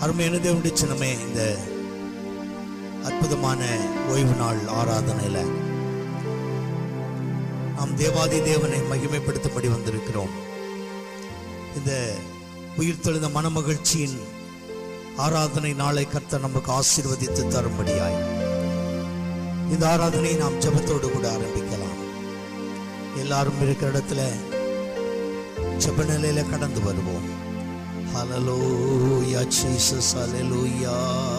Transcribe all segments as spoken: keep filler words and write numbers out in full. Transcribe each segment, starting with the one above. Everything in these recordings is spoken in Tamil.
அருமையான தேவனுடைய சின்னமே, இந்த அற்புதமான ஓய்வு நாள் ஆராதனையில நாம் தேவாதி தேவனை மகிமைப்படுத்தும்படி வந்திருக்கிறோம். இந்த உயிர்த்தெழுந்த மனமகிழ்ச்சியின் ஆராதனை நாளை கர்த்தர் நமக்கு ஆசீர்வதித்து தரும்படியாய் இந்த ஆராதனை நாம் ஜெபத்தோடு கூட ஆரம்பிக்கலாம். எல்லாரும் இருக்கிற இடத்துல ஜெப நிலையில கடந்து வருவோம். Hallelujah Jesus, hallelujah.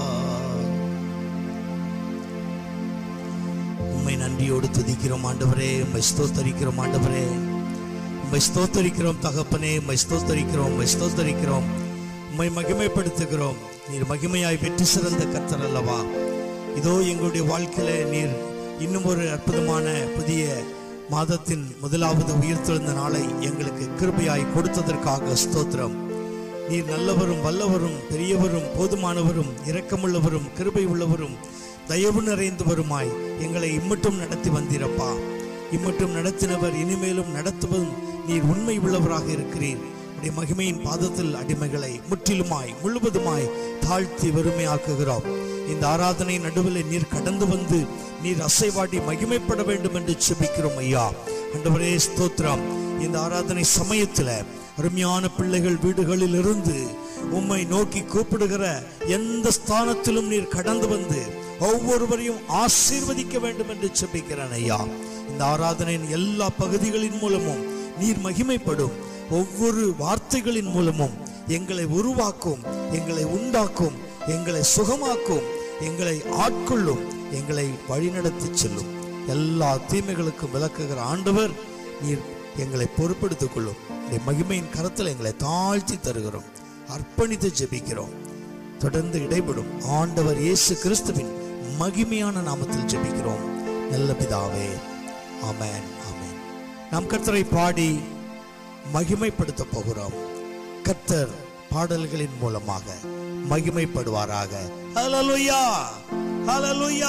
உம்மை நன்றியோடு துதிக்கிறோம் ஆண்டவரே, உம்மை ஸ்தோத்தரிக்கிறோம் ஆண்டவரே, உம்மை ஸ்தோத்தரிக்கிறோம் தகப்பனே, உம்மை ஸ்தோத்தரிக்கிறோம், உம்மை ஸ்தோத்தரிக்கிறோம், உம்மை மகிமைப்படுத்துகிறோம். நீர் மகிமையாய் வெற்றி சிறந்த கர்த்தர் அல்லவா? இதோ எங்களுடைய வாழ்க்கையில நீர் இன்னும் ஒரு அற்புதமான புதிய மாதத்தின் முதலாவது உயிர்த்தெழுந்த நாளை எங்களுக்கு கிருபையாய் கொடுத்ததற்காக ஸ்தோத்திரம். நீர் நல்லவரும் வல்லவரும் பெரியவரும் போதுமானவரும் இரக்கமுள்ளவரும் கிருபை உள்ளவரும் தயவு நிறைந்தவருமாய் எங்களை இம்மட்டும் நடத்தி வந்தீரப்பா. இம்மட்டும் நடத்தினவர் இனிமேலும் நடத்துவதும் நீர் உண்மை உள்ளவராக இருக்கிறீர். உடைய மகிமையின் பாதத்தில் அடிமைகளை முற்றிலுமாய் முழுவதுமாய் தாழ்த்தி வறுமையாக்குகிறோம். இந்த ஆராதனை நடுவில் நீர் கடந்து வந்து நீர் அசைவாடி மகிமைப்பட வேண்டும் என்று செபிக்கிறோம் ஐயா. ஆண்டவரே ஸ்தோத்திரம். இந்த ஆராதனை சமயத்துல அருமையான பிள்ளைகள் வீடுகளில் இருந்து உம்மை நோக்கி கூப்பிடுகிற எந்த ஸ்தானத்திலும் நீர் கடந்து வந்து ஒவ்வொருவரையும் ஆசீர்வதிக்க வேண்டும் என்று செபிக்கிறேன் ஐயா. இந்த ஆராதனையின் எல்லா பகுதிகளின் மூலமும் நீர் மகிமைப்படும். ஒவ்வொரு வார்த்தைகளின் மூலமும் எங்களை உருவாக்கும், எங்களை உண்டாக்கும், எங்களை சுகமாக்கும், எங்களை ஆட்கொள்ளும், எங்களை வழிநடத்தி செல்லும். எல்லா தீமைகளுக்கும் விலக்குகிற ஆண்டவர் நீர் எங்களை பொறுப்பெடுத்துக் கொள்ளும். மகிமையின் கரத்தில் எங்களை தாழ்த்தி தருகிறோம், அர்ப்பணித்து ஜெபிக்கிறோம். தொடர்ந்து இடைபடும் ஆண்டவர் இயேசு கிறிஸ்துவின் மகிமையான நாமத்தில் ஜெபிக்கிறோம் நல்ல பிதாவே, ஆமென், ஆமென். நாம் கர்த்தரை பாடி மகிமைப்படுத்த போகிறோம். கர்த்தர் பாடல்களின் மூலமாக மகிமைப்படுவாராக. ஹல்லேலூயா, ஹல்லேலூயா,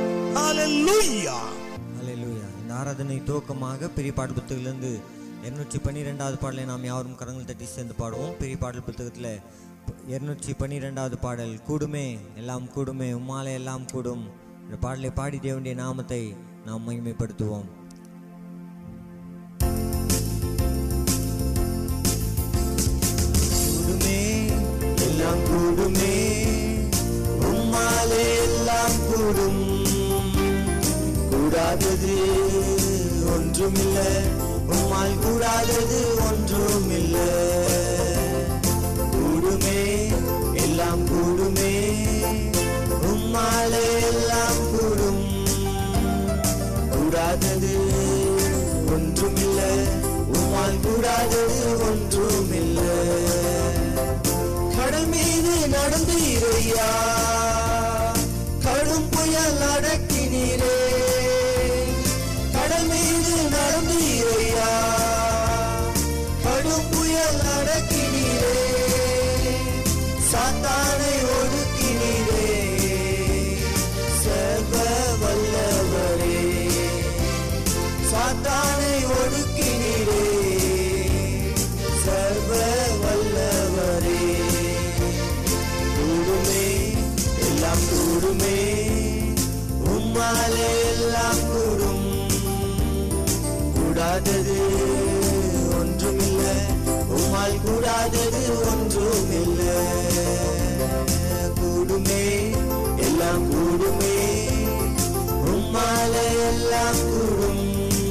ஹல்லேலூயா, ஹல்லேலூயா. இந்த ஆராதனை துவக்கமாக பெரிய பாடல் புத்தகத்திலிருந்து இருநூற்றி பன்னிரெண்டாவது பாடலை நாம் யாவரும் கரங்கள் தட்டி சேர்ந்து பாடுவோம். பெரிய பாடல் புத்தகத்தில் இருநூற்றி பன்னிரெண்டாவது பாடல், கூடுமே எல்லாம் கூடுமே உம்மாலே எல்லாம் கூடும். இந்த பாடலை பாடி தேவனுடைய நாமத்தை நாம் மகிமைப்படுத்துவோம். கூடுமே எல்லாம் கூடுமே உம்மாலே எல்லாம் கூடும், கூடாதது ஒன்றுமில்லை, உம்மால் கூடாதது ஒன்றுமில்லை. கூடுமே எல்லாம் கூடுமே உம்மாலே எல்லாம் கூடும், கூடாதது ஒன்றுமில்லை, உம்மால் கூடாதது ஒன்றுமில்லை. கடல் மீது நடந்தீரையா, கடும் புயல் அடக்கினீரே. கடல் மீது நடந்தீரையா, கடும் புயல் அடக்கினீரே. சாத்தானை ஒடுக்கினீரே, சர்வ வல்லவரே. சாத்தானை ஒடுக்கினீரே, சர்வ வல்லவரே. கூடுமே எல்லாம் கூடுமே உம்மாலே எல்லாம் கூடும், கூடாதது ஒன்றுமில்லை, உம்மால் கூடாதது ஒன்றுமில்லை. கூடுமே எல்லாம் கூடுமே உம்மாலே எல்லாம் கூடும்,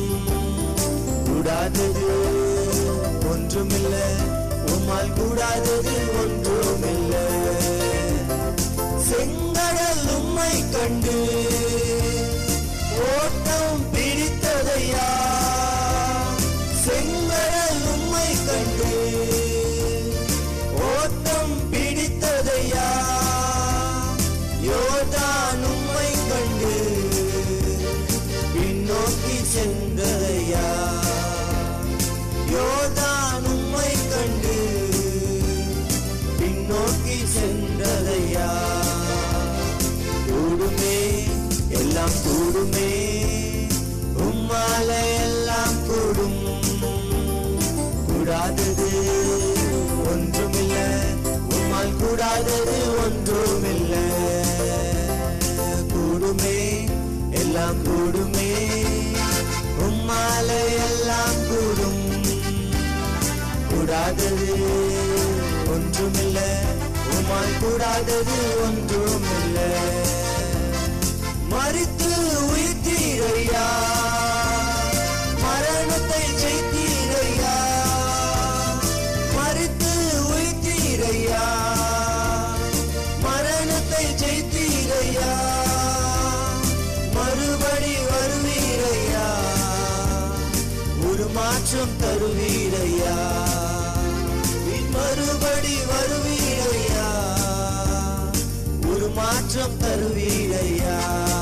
கூடாதது ஒன்றுமில்லை, உம்மால் கூடாதது ஒன்றுமில்லை. செங்கடல் உம்மை கண்டு ஓட்டம் பிடித்ததையா, செங்கடல் உம்மை கண்டு ஓட்டம் பிடித்ததையா. யோர்தான் உம்மை கண்டு பின்னோக்கி சென்றதையா, யோர்தான் உம்மை கண்டு பின்னோக்கி சென்றதையா. கூடுமே எல்லாம் கூடுமே உம்மாலே எல்லாம் கூடும், கூடாதது ஒன்றுமில்லை, உம்மால் கூடாதது கூடுமே எல்லாம் கூடுமே உம்மாலே எல்லாம் கூடும் கூடாதது ஒன்றுமில்லை உம்மால் கூடாதது ஒன்றுமில்லை மரித்து உயிர்த்தீரையா மரணத்தை ஜெயித்தீரையா மரித்து உயிர்த்தீரையா மரணத்தை ஜெயித்தீரையா மறுபடி வருவீரையா ஒரு மாற்றம் தருவீரையா மறுபடி வருவீரையா ஒரு மாற்றம் தருவீரையா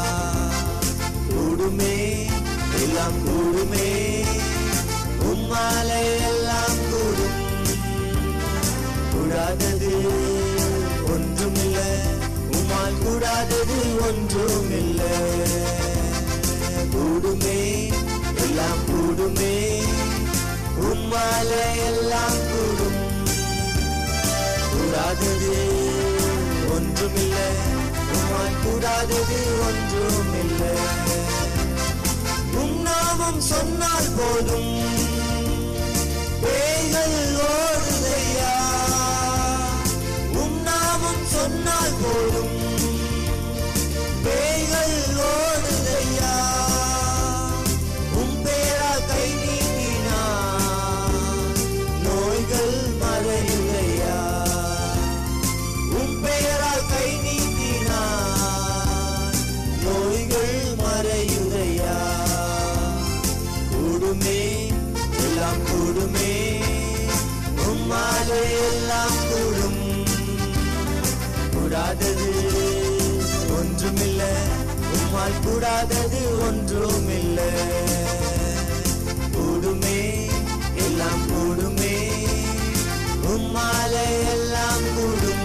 கூடுமே எல்லாம் கூடுமே உம்மாலே எல்லாம் கூடும் கூடாதது ஒன்றுமில்லை உம்மால் கூடாதது ஒன்றுமில்லை கூடுமே எல்லாம் கூடுமே உம்மாலே எல்லாம் கூடும் கூடாதது ஒன்றுமில்லை உம்மால் கூடாதது ஒன்றுமில்லை உம் நாமம் சொன்னால் போதும் பேய்கள் ஓடுதையா உம் நாமம் சொன்னால் போதும் பேய்கள் ஓடுதையா உம் பேரா கை நீட்டினா நோய்கள் மறையுதையா உம் பேரா கை நீட்டினா நோய்கள் மறையுதையா கூடுமே எல்லாம் கூடுமே உம்மாலே எல்லாம் கூடும் கூடாதது ஒன்றுமில்லை உம்மால் கூடாதது ஒன்றுமில்லை கூடுமே எல்லாம் கூடுமே உம்மாலே எல்லாம் கூடும்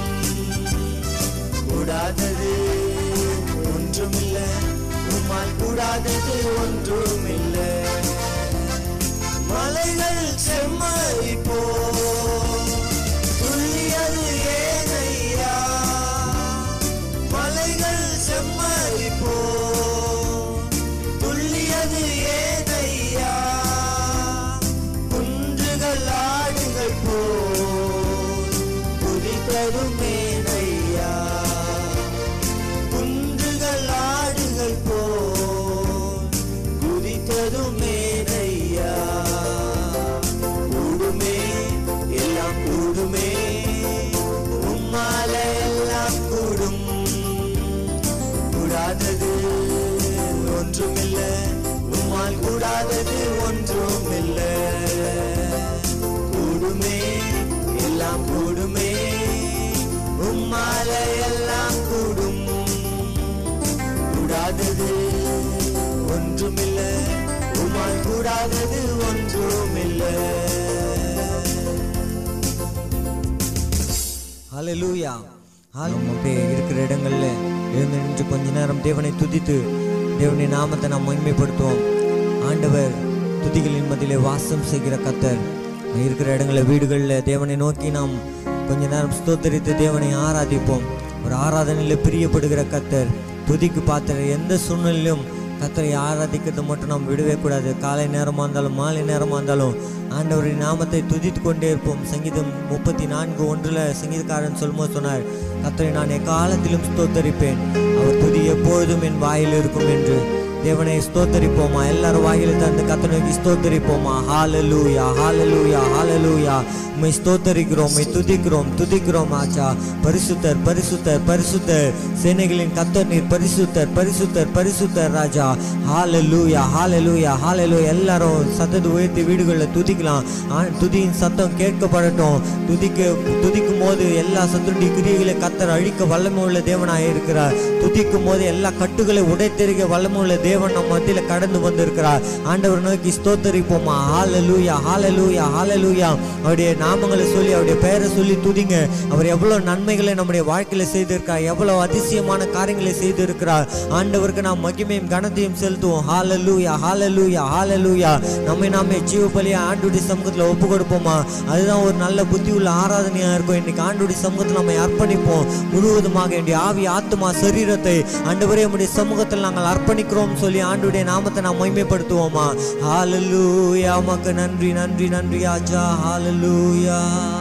கூடாதது ஒன்றுமில்லை உம்மால் கூடாதது ஒன்றுமில்லை மலைகள் செம்மறி போ துள்ளியது ஏனையா மலைகள் செம்மறி போ துள்ளியது ஏனையா குன்றுகள் ஆடுகள் போ குதித்தரும் மேனையா குன்றுகள் ஆடுகள் போ குதித்தரும் மேனையா கூடுமே எல்லாம் கூடுமே உம்மாலே எல்லாம் கூடும் கூடாதது ஒன்றுமில்லை உம்மால் கூடாதது ஒன்றுமில்லை கூடுமே எல்லாம் கூடுமே உம்மாலே எல்லாம் கூடும் கூடாதது ஒன்றுமில்லை உம்மால் கூடாதது ஒன்றுமில்லை ஹல்லேலூயா அப்படியே இருக்கிற இடங்கள்ல எழுந்து நின்று கொஞ்ச நேரம் தேவனை துதித்து தேவனுடைய நாமத்தை நாம் மகிமைப்படுத்துவோம். ஆண்டவர் துதிகளின் மத்தியிலே வாசம் செய்கிற கர்த்தர். இருக்கிற இடங்களில் வீடுகளில் தேவனை நோக்கி நாம் கொஞ்ச நேரம் ஸ்தோத்தரித்து தேவனை ஆராதிப்போம். ஒரு ஆராதனையில் பிரியப்படுகிற கர்த்தர். துதிக்கு பாத்திர எந்த சூழ்நிலையிலும் கர்த்தரை ஆராதிக்கிறது மட்டும் நாம் விடவே கூடாது. காலை நேரமாக இருந்தாலும் மாலை நேரமாக இருந்தாலும் ஆண்டவரின் நாமத்தை துதித்து கொண்டே இருப்போம். சங்கீதம் முப்பத்தி நான்கு ஒன்றில் சங்கீதக்காரன் சொல்லும்போது சொன்னார், கர்த்தரை நான் எக்காலத்திலும் ஸ்தோத்தரிப்பேன், அவர் துதி எப்பொழுதும் என் வாயில் இருக்கும் என்று. தேவனை ஸ்தோத்தரிப்போமா? எல்லாரும் வாயில தந்து கர்த்தரை நோக்கி ஸ்தோத்தரிப்போமா? ஹல்லேலூயா ஹல்லேலூயா ஹல்லேலூயா. உம்மை ஸ்தோத்தரிக்கிறோம், உம்மை துதிக்கிறோம் துதிக்கிறோம் ஆச்சா. பரிசுத்தர் பரிசுத்தர் பரிசுத்தர், சேனைகளின் கர்த்தர் நீர் பரிசுத்தர் பரிசுத்தர் பரிசுத்தர் ராஜா. ஹல்லேலூயா ஹல்லேலூயா ஹல்லேலூயா. எல்லாரும் சத்தத்தை உயர்த்தி வீடுகளில் துதிக்கலாம். துதியின் சத்தம் கேட்கப்படட்டும். துதிக்க துதிக்கும் போது எல்லா சத்துருடைய கிரியைகளை கர்த்தர் அழிக்க வல்லமை உள்ள தேவனாக இருக்கிறார். துதிக்கும் போது எல்லா கட்டுகளை உடைத்தெறிக்க வல்லமை உள்ள தேவன் நம்ம மத்தியில் கடந்து வந்திருக்கிறார். ஆண்டவர் நோக்கி ஸ்தோத்தரிப்போமா? ஹல்லேலூயா ஹல்லேலூயா ஹல்லேலூயா. அவருடைய நாமங்களை சொல்லி அவருடைய பெயரை சொல்லி துதிங்க. அவர் எவ்வளவு நன்மைகளை நம்முடைய வாழ்க்கையில செய்திருக்கிறார், எவ்வளவு அதிசயமான காரியங்களை செய்திருக்கிறார். ஆண்டவருக்கு நாம் மகிமையும் கனத்தையும் செலுத்துவோம். ஹல்லேலூயா, ஹல்லேலூயா, ஹல்லேலூயா. நம்மை நாமே ஜீவ பலியா ஆண்டவருடைய சமூகத்துல ஒப்பு கொடுப்போமா? அதுதான் ஒரு நல்ல புத்தி உள்ள ஆராதனையா இருக்கும். இன்னைக்கு ஆண்டவருடைய சமூகத்தில் நம்ம அர்ப்பணிப்போம். முழுவதுமாக என்னுடைய ஆவி, ஆத்மா, சரீரத்தை ஆண்டவரே உம்முடைய சமூகத்தில் நாங்கள் அர்ப்பணிக்கிறோம் சொல்லி ஆண்டவருடைய நாமத்தை நாம் மகிமைப்படுத்துவோமா? ஹல்லேலூயா. உமக்கு நன்றி, நன்றி, நன்றி ராஜா. ஹல்லேலூயா.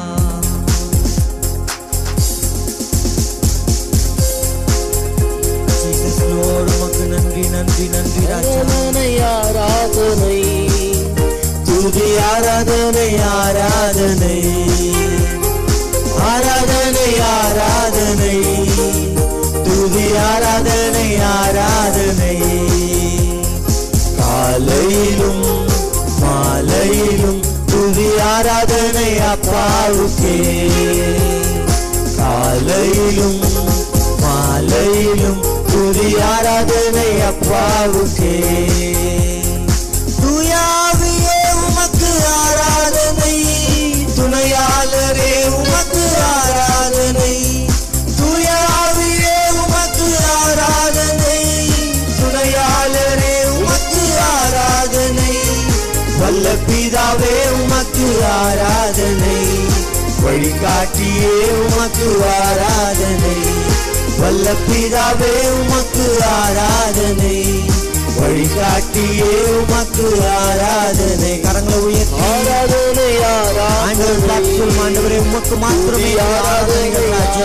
ஜீசஸ் லார்ட், உமக்கு நன்றி, நன்றி, நன்றி ராஜா. ஆராதனை துதி, ஆராதனை, ஆராதனை, ஆராதனை, ஆராதனை, துதி, ஆராதனை, ஆராதனை. காலையிலும் மாலையிலும் துதி ஆராதனை அப்பாவுக்கே. காலையிலும் மாலையிலும் துதி ஆராதனை அப்பாவுக்கே. தூயாவியே உமக்கு ஆராதனை, துணையாளரே உமக்கு ஆராதனை. தூயாவியே உமக்கு ஆராதனை, துணையாளரே உமக்கு ஆராதனை. வல்ல பிதாவே உமக்கு ஆராதனை, வழிகாட்டியே உமக்கு ஆராதனை. வல்ல பிதாவே உமக்கு ஆராதனை, வழிகாட்டியே உமக்கு ஆராதனை. கரங்களை உயர்த்தி ஆராதனை, ஆராதனை, ஆண்டவரே உமக்கு மாத்திரமே ஆராதனைகள் ராஜா.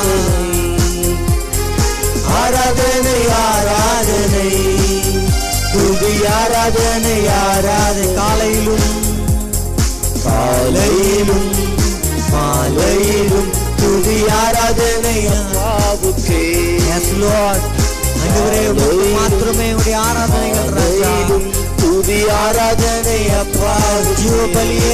ஆராதனை, ஆராதனை, துதி, ஆராதனை, ஆராதனை. காலையிலும் காலையிலும் மாலையிலும் துதி ஆராதனை அப்பாவுக்கே. Yes Lord. ஆண்டவரே உமக்கு மாத்திரமே உம்முடைய ஆராதனைகள் ராஜா. துதி, ஆராதனை அப்பா. ஜீவபலியே,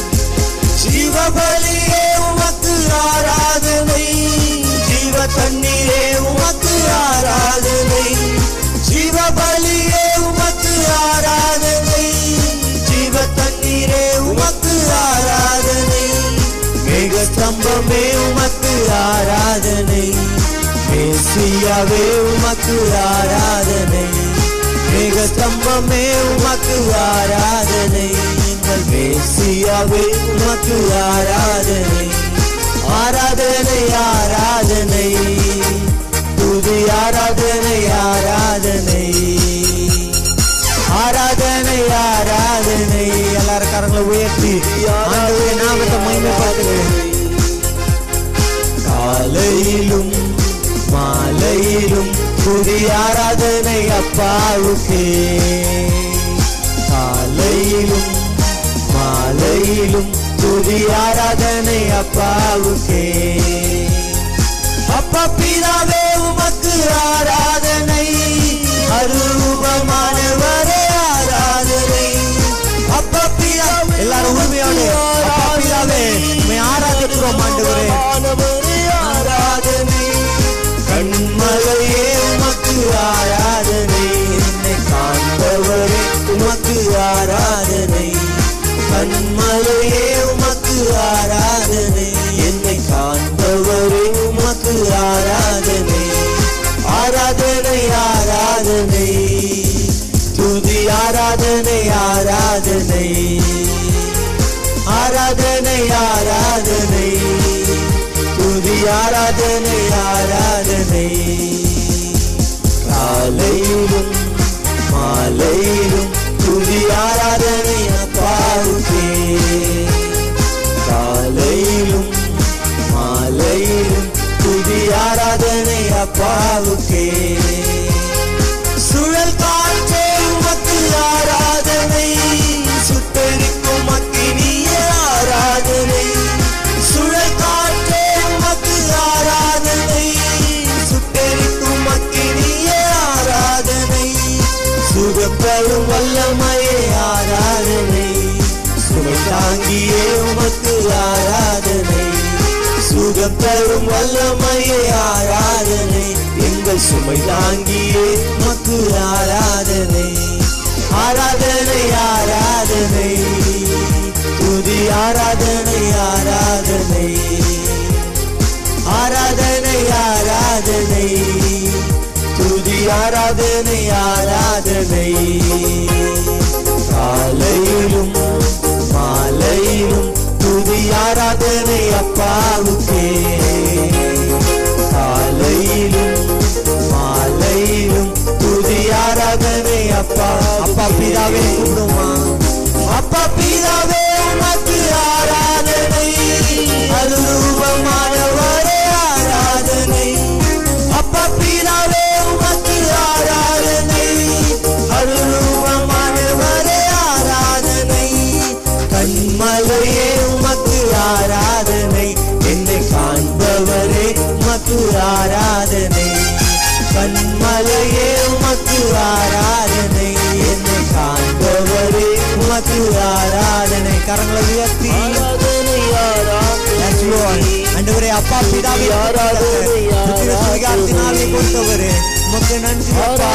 ஜீவபலியே உமக்கு ஆராதனை. ஜீவ தண்ணீரே உமக்கு ஆராதனை. ஜீவபலியே உமக்கு ஆராதனை. ஜீவ தண்ணீரே உமக்கு ஆராதனை. மேக ஸ்தம்பமே உமக்கு ஆராதனை. மேசியாவே உமக்கு ஆராதனை. மேக ஸ்தம்பமே உமக்கு ஆராதனை. எங்கள் மேசியாவே உமக்கு ஆராதனை. ஆராதனை, ஆராதனை, துதி, ஆராதனை, ஆராதனை, ஆராதனை, ஆராதனை. எல்லாரும் கரங்களை உயர்த்தி ஆண்டவருடைய நாமத்தை மகிமைப்படுத்துங்க. காலையிலும் மாலையிலும் துதி, ஆராதனை அப்பாவுக்கே. காலையிலும் மாலையிலும் துதி, ஆராதனை அப்பாவுக்கே. அப்பா பிதாவே உமக்கு ஆராதனை. அரூபமானவரே ஆராதனை. அப்பா பிதாவே, எல்லாரும் உண்மையோடு அப்பா பிதாவே உம்மை ஆராதிக்கிறோம் ஆண்டவரே. ஆராதனை. கண்மலையே உமக்கு ஆராதனை. என்னை காண்பவரே உமக்கு ஆராதனை. கண்மலையே உமக்கு ஆராதனை. என்னை காண்பவரே உமக்கு ஆராதனை. ஆராதனை, ஆராதனை, துதி, ஆராதனை, ஆராதனை, ஆராதனை, ஆராதனை, துதி, ஆராதனை, ஆராதனை. காலையிலும் மாலையிலும் துதி, ஆராதனை அப்பாவுக்கே. காலையிலும் மாலையிலும் துதி, ஆராதனை அப்பாவுக்கே. சுழல் காற்றே உமக்கு ஆராதனை. சுட்டெரிக்கும் அக்கினியே ஆராதனை. சுழல் காற்றே உமக்கு ஆராதனை. சுட்டெரிக்கும் அக்கினியே ஆராதனை. சுகம் தரும் வல்லமையே ஆராதனை. சுமை தாங்கியே உமக்கு ஆராதனை. சுகம் தரும் வல்லமையே ஆராதனை. எங்கள் சுமை தாங்கியே உமக்கு ஆராதனை. ஆராதனை, ஆராதனை, துதி, ஆராதனை, ஆராதனை ஆராதனை காலையிலும் மாலையிலும் துதி ஆராதனை அப்பாவுக்கே காலையிலும் மாலையிலும் துதி ஆராதனை அப்பா அப்பா பிதாவே கூப்பிடுமா அப்பா பிதாவே உமக்கு ஆராதனை அருரூபமானவரே ஆராதனை அப்பா பிதாவே உமக்கு ஆராதனை அருரூபமானவரே ஆராதனை கண்மலையே உமக்கு ஆராதனை என்னை காண்பவரே உமக்கு ஆராதனை கண்மலையே உமக்கு ஆராதனை என்னை காண்பவரே உமக்கு ஆராதனை கரங்களை உயர்த்தி ஆண்டவரே அப்பா பிதாவே ஆராதனை கொடுத்தவரே உமக்கு நன்றி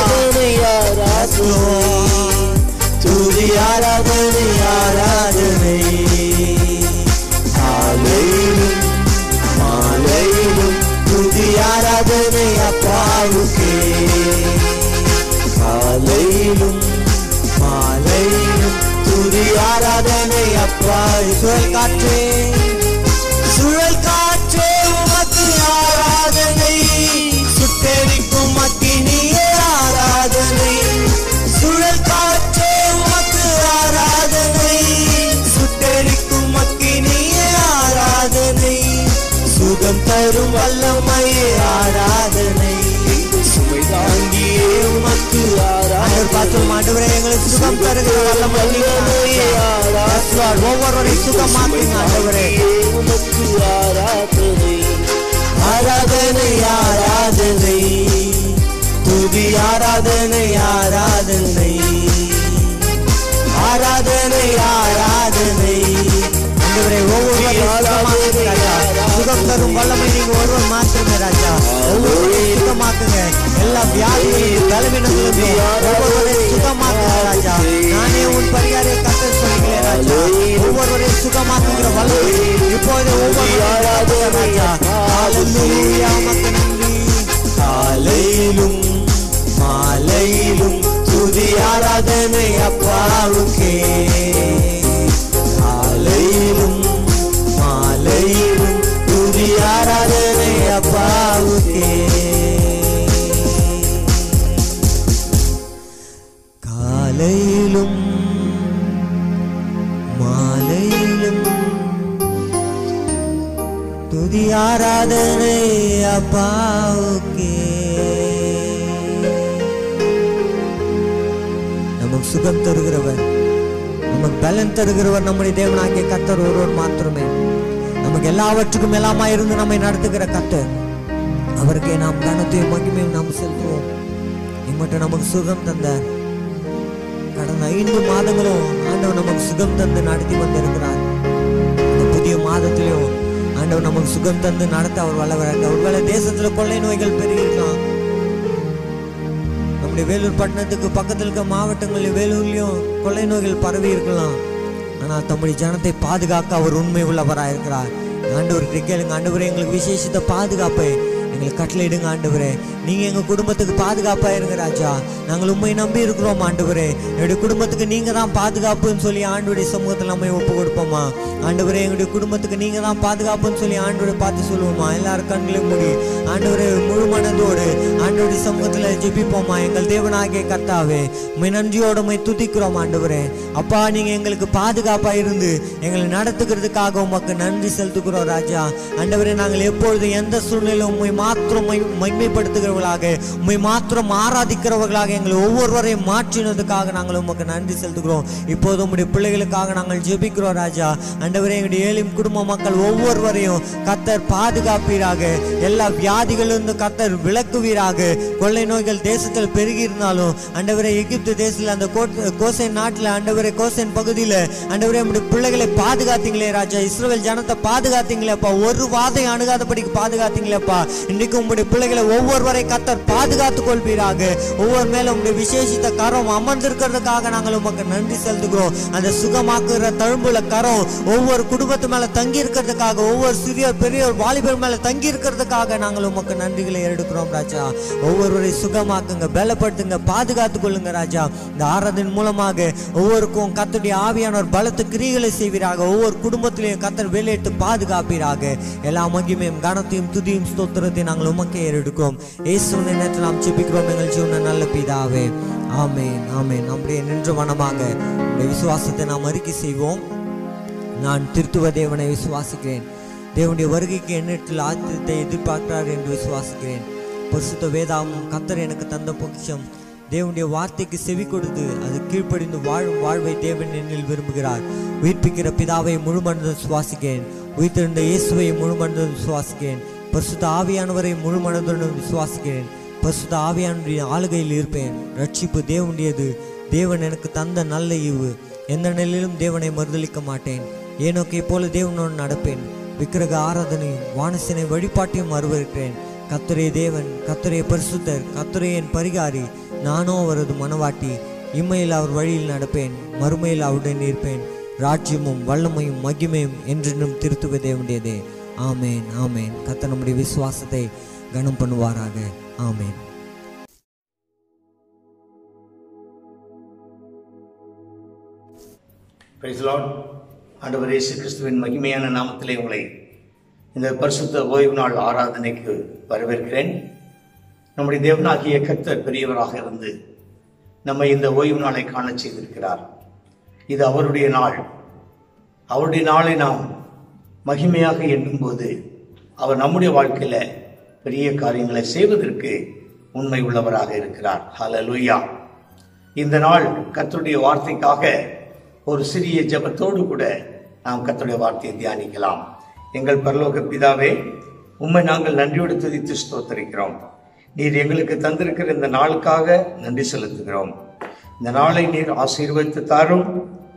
துதி ஆராதனை ஆராதனை காலையிலும் மாலையிலும் துதி ஆராதனை அப்பாவுக்கே காலையிலும் மாலையிலும் துதி ஆராதனை அப்பா சுழல் காற்றே சுழல் காற்றே உமக்கு ஆராதனை சுட்டெரிக்கும் அக்கினியே ஆராதனை சுழல் காற்றே உமக்கு ஆராதனை சுட்டெரிக்கும் அக்கினியே ஆராதனை சுகம் தரும் வல்லமையே ஆராதனை சுமை தாங்கியே உமக்கு ஆராதனை பார்த்தோம் ஆண்டவரே எங்களுக்கு சுகம் தருகிற வல்லமையே ஒவ்வொருவரை சுகமாக்குங்க ஆண்டவரே உமக்கு ஆராதனை ஆராதனை ஆராதனை துதி ஆராதனை ஆராதனை ஆராதனை ஆராதனை ஆண்டவரே ஒவ்வொரு சுகம் தரும் வல்லமை நீங்க ஒருவர் மாத்திரமே ராஜா ஒவ்வொரு சுகமாக்குங்க எல்லா வியாதிகளையும் பலவீனங்களையும் ஒவ்வொருவரை சுகமாக்குங்க ராஜா நானே உன் பரிகாரை கத்தர் சொன்னீங்களே ராஜா ஒவ்வொருவரை சுகமாக்குகிற வல்லமை இப்போது ஒவ்வொரு ராஜா ஹல்லேலூயா உமக்கு நன்றி காலையிலும் மாலையிலும் துதி ஆராதனை அப்பாவுக்கே காலையிலும் மாலையிலும் துதி ஆராதனை அப்பாவுக்கே காலையிலும் மாலையிலும் துதி ஆராதனை அப்பாவுக்கே நமக்கு சுகம் தருகிறவர் நமக்கு பலன் தருகிறவர் நம்முடைய தேவனாகிய கர்த்தர் ஒருவர் மாத்திரமே நமக்கு எல்லாவற்றுக்கும் எல்லாமா இருந்து நம்மை நடத்துகிற கர்த்தர் அவருக்கே நாம் கனத்தையும் மகிமையும் நாம் செலுத்துவோம் இம்மட்டும் நமக்கு சுகம் தந்தார் கடந்த ஐந்து மாதங்களும் ஆண்டவர் நமக்கு சுகம் தந்து நடத்தி வந்திருக்கிறார் இந்த புதிய மாதத்திலும் ஆண்டவர் நமக்கு சுகம் தந்து நடத்த அவர் வல்லவராக ஒருவேளை தேசத்துல கொள்ளை நோய்கள் பெருகிருக்கலாம் நம்முடைய வேலூர் பட்டணத்துக்கு பக்கத்தில் இருக்க மாவட்டங்களில் வேலூர்லயும் கொள்ளை நோய்கள் பரவி இருக்கலாம் ஆனால் தம்முடைய ஜனத்தை பாதுகாக்க அவர் உண்மை உள்ளவராக இருக்கிறார் ஆண்டவருக்கு கேளுங்க ஆண்டவரே எங்களுக்கு விசேஷித்த பாதுகாப்பை எங்களுக்கு கட்டளையிடுங்க ஆண்டவரே நீங்க எங்க குடும்பத்துக்கு பாதுகாப்பா இருங்க ராஜா நாங்கள் உண்மை நம்பி இருக்கிறோம் ஆண்டவரே என்னுடைய குடும்பத்துக்கு நீங்க தான் பாதுகாப்புன்னு சொல்லி ஆண்டவருடைய சமூகத்தில் நம்ம ஒப்பு கொடுப்போமா ஆண்டவரே எங்களுடைய குடும்பத்துக்கு நீங்க தான் பாதுகாப்புன்னு சொல்லி ஆண்டவரை பார்த்து சொல்லுவோமா எல்லாரும் கண்களையும் மூடி ஆண்டவரே முழு மனதோடு ஆண்டவருடைய சமூகத்தில் ஜெபிப்போமா எங்கள் தேவனாகிய கர்த்தாவே உம்மை நன்றியோடு உம்மை துதிக்கிறோம் ஆண்டவரே அப்பா நீங்க எங்களுக்கு பாதுகாப்பா இருந்து எங்களை நடத்துகிறதுக்காக உமக்கு நன்றி செலுத்துகிறோம் ராஜா ஆண்டவரே நாங்கள் எப்பொழுது எந்த சூழ்நிலையும் உம்மை மாத்திரம் மகிமைப்படுத்துகிறவர்களாக உம்மை மாத்திரம் ஆராதிக்கிறவர்களாக எங்களை ஒவ்வொருவரையும் மாற்றினதுக்காக நாங்கள் உமக்கு நன்றி செலுத்துகிறோம் இப்போது உம்முடைய பிள்ளைகளுக்காக நாங்கள் ஜெபிக்கிறோம் ராஜா ஆண்டவரே எங்களுடைய ஏழை குடும்ப மக்கள் ஒவ்வொருவரையும் கர்த்தர் பாதுகாப்பீராக எல்லா வியாதிகளிலிருந்து கர்த்தர் விலக்குவீராக கொள்ளை நோய்கள் தேசத்தில் பெருகி இருந்தாலும் ஆண்டவரே எகிப்து தேசத்தில் அந்த கோசேன் நாட்டில் ஆண்டவரே கோசேன் பகுதியில் ஆண்டவரே நம்முடைய பிள்ளைகளை பாதுகாத்தீங்களே ராஜா இஸ்ரவேல் ஜனத்தை பாதுகாத்தீங்களேப்பா ஒரு வாதை அணுகாதபடிக்கு பாதுகாத்தீங்களேப்பா இன்றைக்கு உங்களுடைய பிள்ளைகளை ஒவ்வொருவரை கர்த்தர் பாதுகாத்துக் கொள்வீராக. ஒவ்வொரு மேல உங்களுடைய விசேஷித்த கரம் அமர்ந்திருக்கிறதுக்காக நாங்கள் உமக்கு நன்றி செலுத்துகிறோம். அந்த சுகமாக்குற தழும்புல கரம் ஒவ்வொரு குடும்பத்து மேல தங்கி இருக்கிறதுக்காக, ஒவ்வொரு சிறியோர் பெரியோர் வாலிபர் மேல தங்கி இருக்கிறதுக்காக நாங்கள் உமக்கு நன்றிகளை எடுக்கிறோம் ராஜா. ஒவ்வொருவரை சுகமாக்குங்க, பலப்படுத்துங்க, பாதுகாத்துக் கொள்ளுங்க ராஜா. இந்த ஆராதனை மூலமாக ஒவ்வொருக்கும் கர்த்தருடைய ஆவியானவர் பலத்த கிரியைகளை செய்வீராக. ஒவ்வொரு குடும்பத்திலையும் கர்த்தர் வேலையிட்டு பாதுகாப்பீராக. எல்லா மகிமையும் கனத்தையும் துதியும் ஸ்தோத்திரத்தையும் நாங்கள் உமக்கே ஏறெடுக்கிறோம். இயேசுவின் நேரத்தில் நாம் ஜெபிக்கிறோம் எங்கள் ஜீவன நல்ல பிதாவே. ஆமென் ஆமென். நம்முடைய நின்ற வனமாக நம்முடைய விசுவாசத்தை நாம் அறிக்கை செய்வோம். நான் திருத்துவ தேவனை விசுவாசிக்கிறேன். தேவனுடைய வருகைக்கு எண்ணத்தில் ஆத்திரத்தை எதிர்பார்க்கிறார் என்று விசுவாசிக்கிறேன். பரிசுத்த வேதாவும் கர்த்தர் எனக்கு தந்த பொக்கிஷம். தேவனுடைய வார்த்தைக்கு செவி கொடுத்து அது கீழ்ப்படிந்து வாழும் வாழ்வை தேவன் என்னில் விரும்புகிறார். உயிர்ப்பிக்கிற பிதாவை முழு மனதும் சுவாசிக்கிறேன். உயிர்த்தெழுந்த இயேசுவை முழு மனதும் சுவாசிக்கிறேன். பரிசுத்த ஆவியானவரை முழு மனதுடன் விசுவாசிக்கிறேன். பரிசுத்த ஆவியானுடைய ஆளுகையில் இருப்பேன். ரட்சிப்பு தேவனுடையது. தேவன் எனக்கு தந்த நல்ல ஈவு. எந்த நிலையிலும் தேவனை மறுதளிக்க மாட்டேன். ஏனோக்கை போல தேவனோடு நடப்பேன். விக்கிரக ஆராதனையும் வானசினை வழிபாட்டையும் மறுவருக்கிறேன். கர்த்தரே தேவன், கர்த்தரே பரிசுத்தர், கர்த்தரே என் பரிகாரி. நானோ அவரது மனவாட்டி. இம்மையில் அவர் வழியில் நடப்பேன், மறுமையில் அவருடன் இருப்பேன். ராஜ்யமும் வல்லமையும் மகிமையும் என்றென்றும் திருத்துவ தேவனுடையதே. ஆமேன் ஆமேன். கர்த்தர் நம்முடைய விசுவாசத்தை கனம் பண்ணுவாராக. ஆமேன். Price the Lord. ஆண்டவர் இயேசு கிறிஸ்துவின் மகிமையான நாமத்திலே உங்களை இந்த பரிசுத்த ஓய்வு நாள் ஆராதனைக்கு வரவேற்கிறேன். நம்முடைய தேவனாகிய கர்த்தர் பெரியவராக இருந்து நம்மை இந்த ஓய்வு நாளை காண செய்திருக்கிறார். இது அவருடைய நாள். அவருடைய நாளை நாம் மகிமையாக எண்ணும்போது அவர் நம்முடைய வாழ்க்கையில பெரிய காரியங்களை செய்வதற்கு உண்மை உள்ளவராக இருக்கிறார். ஹல்லேலூயா. இந்த நாள் கர்த்தருடைய வார்த்தைக்காக ஒரு சிறிய ஜெபத்தோடு கூட நாம் கர்த்தருடைய வார்த்தையை தியானிக்கலாம். எங்கள் பரலோக பிதாவே, உம்மை நாங்கள் நன்றியோடு துதித்து ஸ்தோத்திரிக்கிறோம். நீர் எங்களுக்கு தந்திருக்கிற இந்த நாளுக்காக நன்றி செலுத்துகிறோம். இந்த நாளை நீர் ஆசீர்வதித்து தாரும்.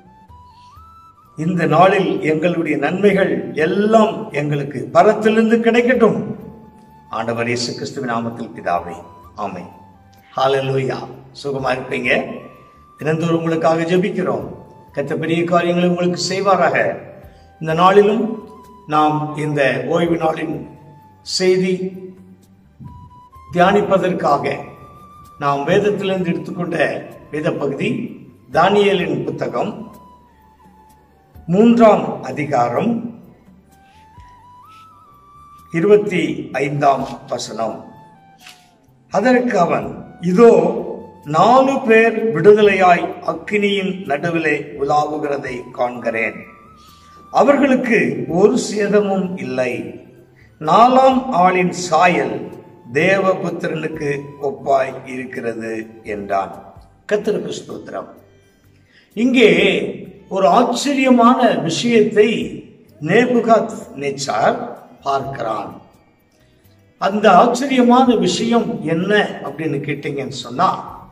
இந்த நாளில் எங்களுடைய நன்மைகள் எல்லாம் எங்களுக்கு பரத்திலிருந்து கிடைக்கட்டும். ஆண்டவர் இயேசு கிறிஸ்துவின் நாமத்தில் பிதாவே, ஆமென். ஹல்லேலூயா. சுகமா இருப்பீங்க. தினந்தோறும் உங்களுக்காக ஜெபிக்கிறோம். கர்த்தர் பெரிய காரியங்களை உங்களுக்கு செய்வாராக. இந்த நாளிலும் நாம் இந்த ஓய்வு நாளின் செய்தி தியானிப்பதற்காக நாம் வேதத்திலிருந்து எடுத்துக்கொண்ட வேத பகுதி தானியேலின் புத்தகம் மூன்றாம் அதிகாரம் இருபத்தி ஐந்தாம் வசனம். அதற்கு அவன், இதோ நாலு பேர் விடுதலையாய் அக்கினியின் நடுவிலே உலாவுகிறதை காண்கிறேன். அவர்களுக்கு ஒரு சேதமும் இல்லை. நாலாம் ஆளின் சாயல் தேவபுத்திரனுக்கு ஒப்பாய் இருக்கிறது என்றான். கர்த்தருக்கு ஸ்தோத்திரம். இங்கே ஒரு ஆச்சரியமான விஷயத்தை நேபுகாத் நேச்சார் பார்க்கிறான். அந்த ஆச்சரியமான விஷயம் என்ன அப்படின்னு கேட்டீங்கன்னு சொன்னா,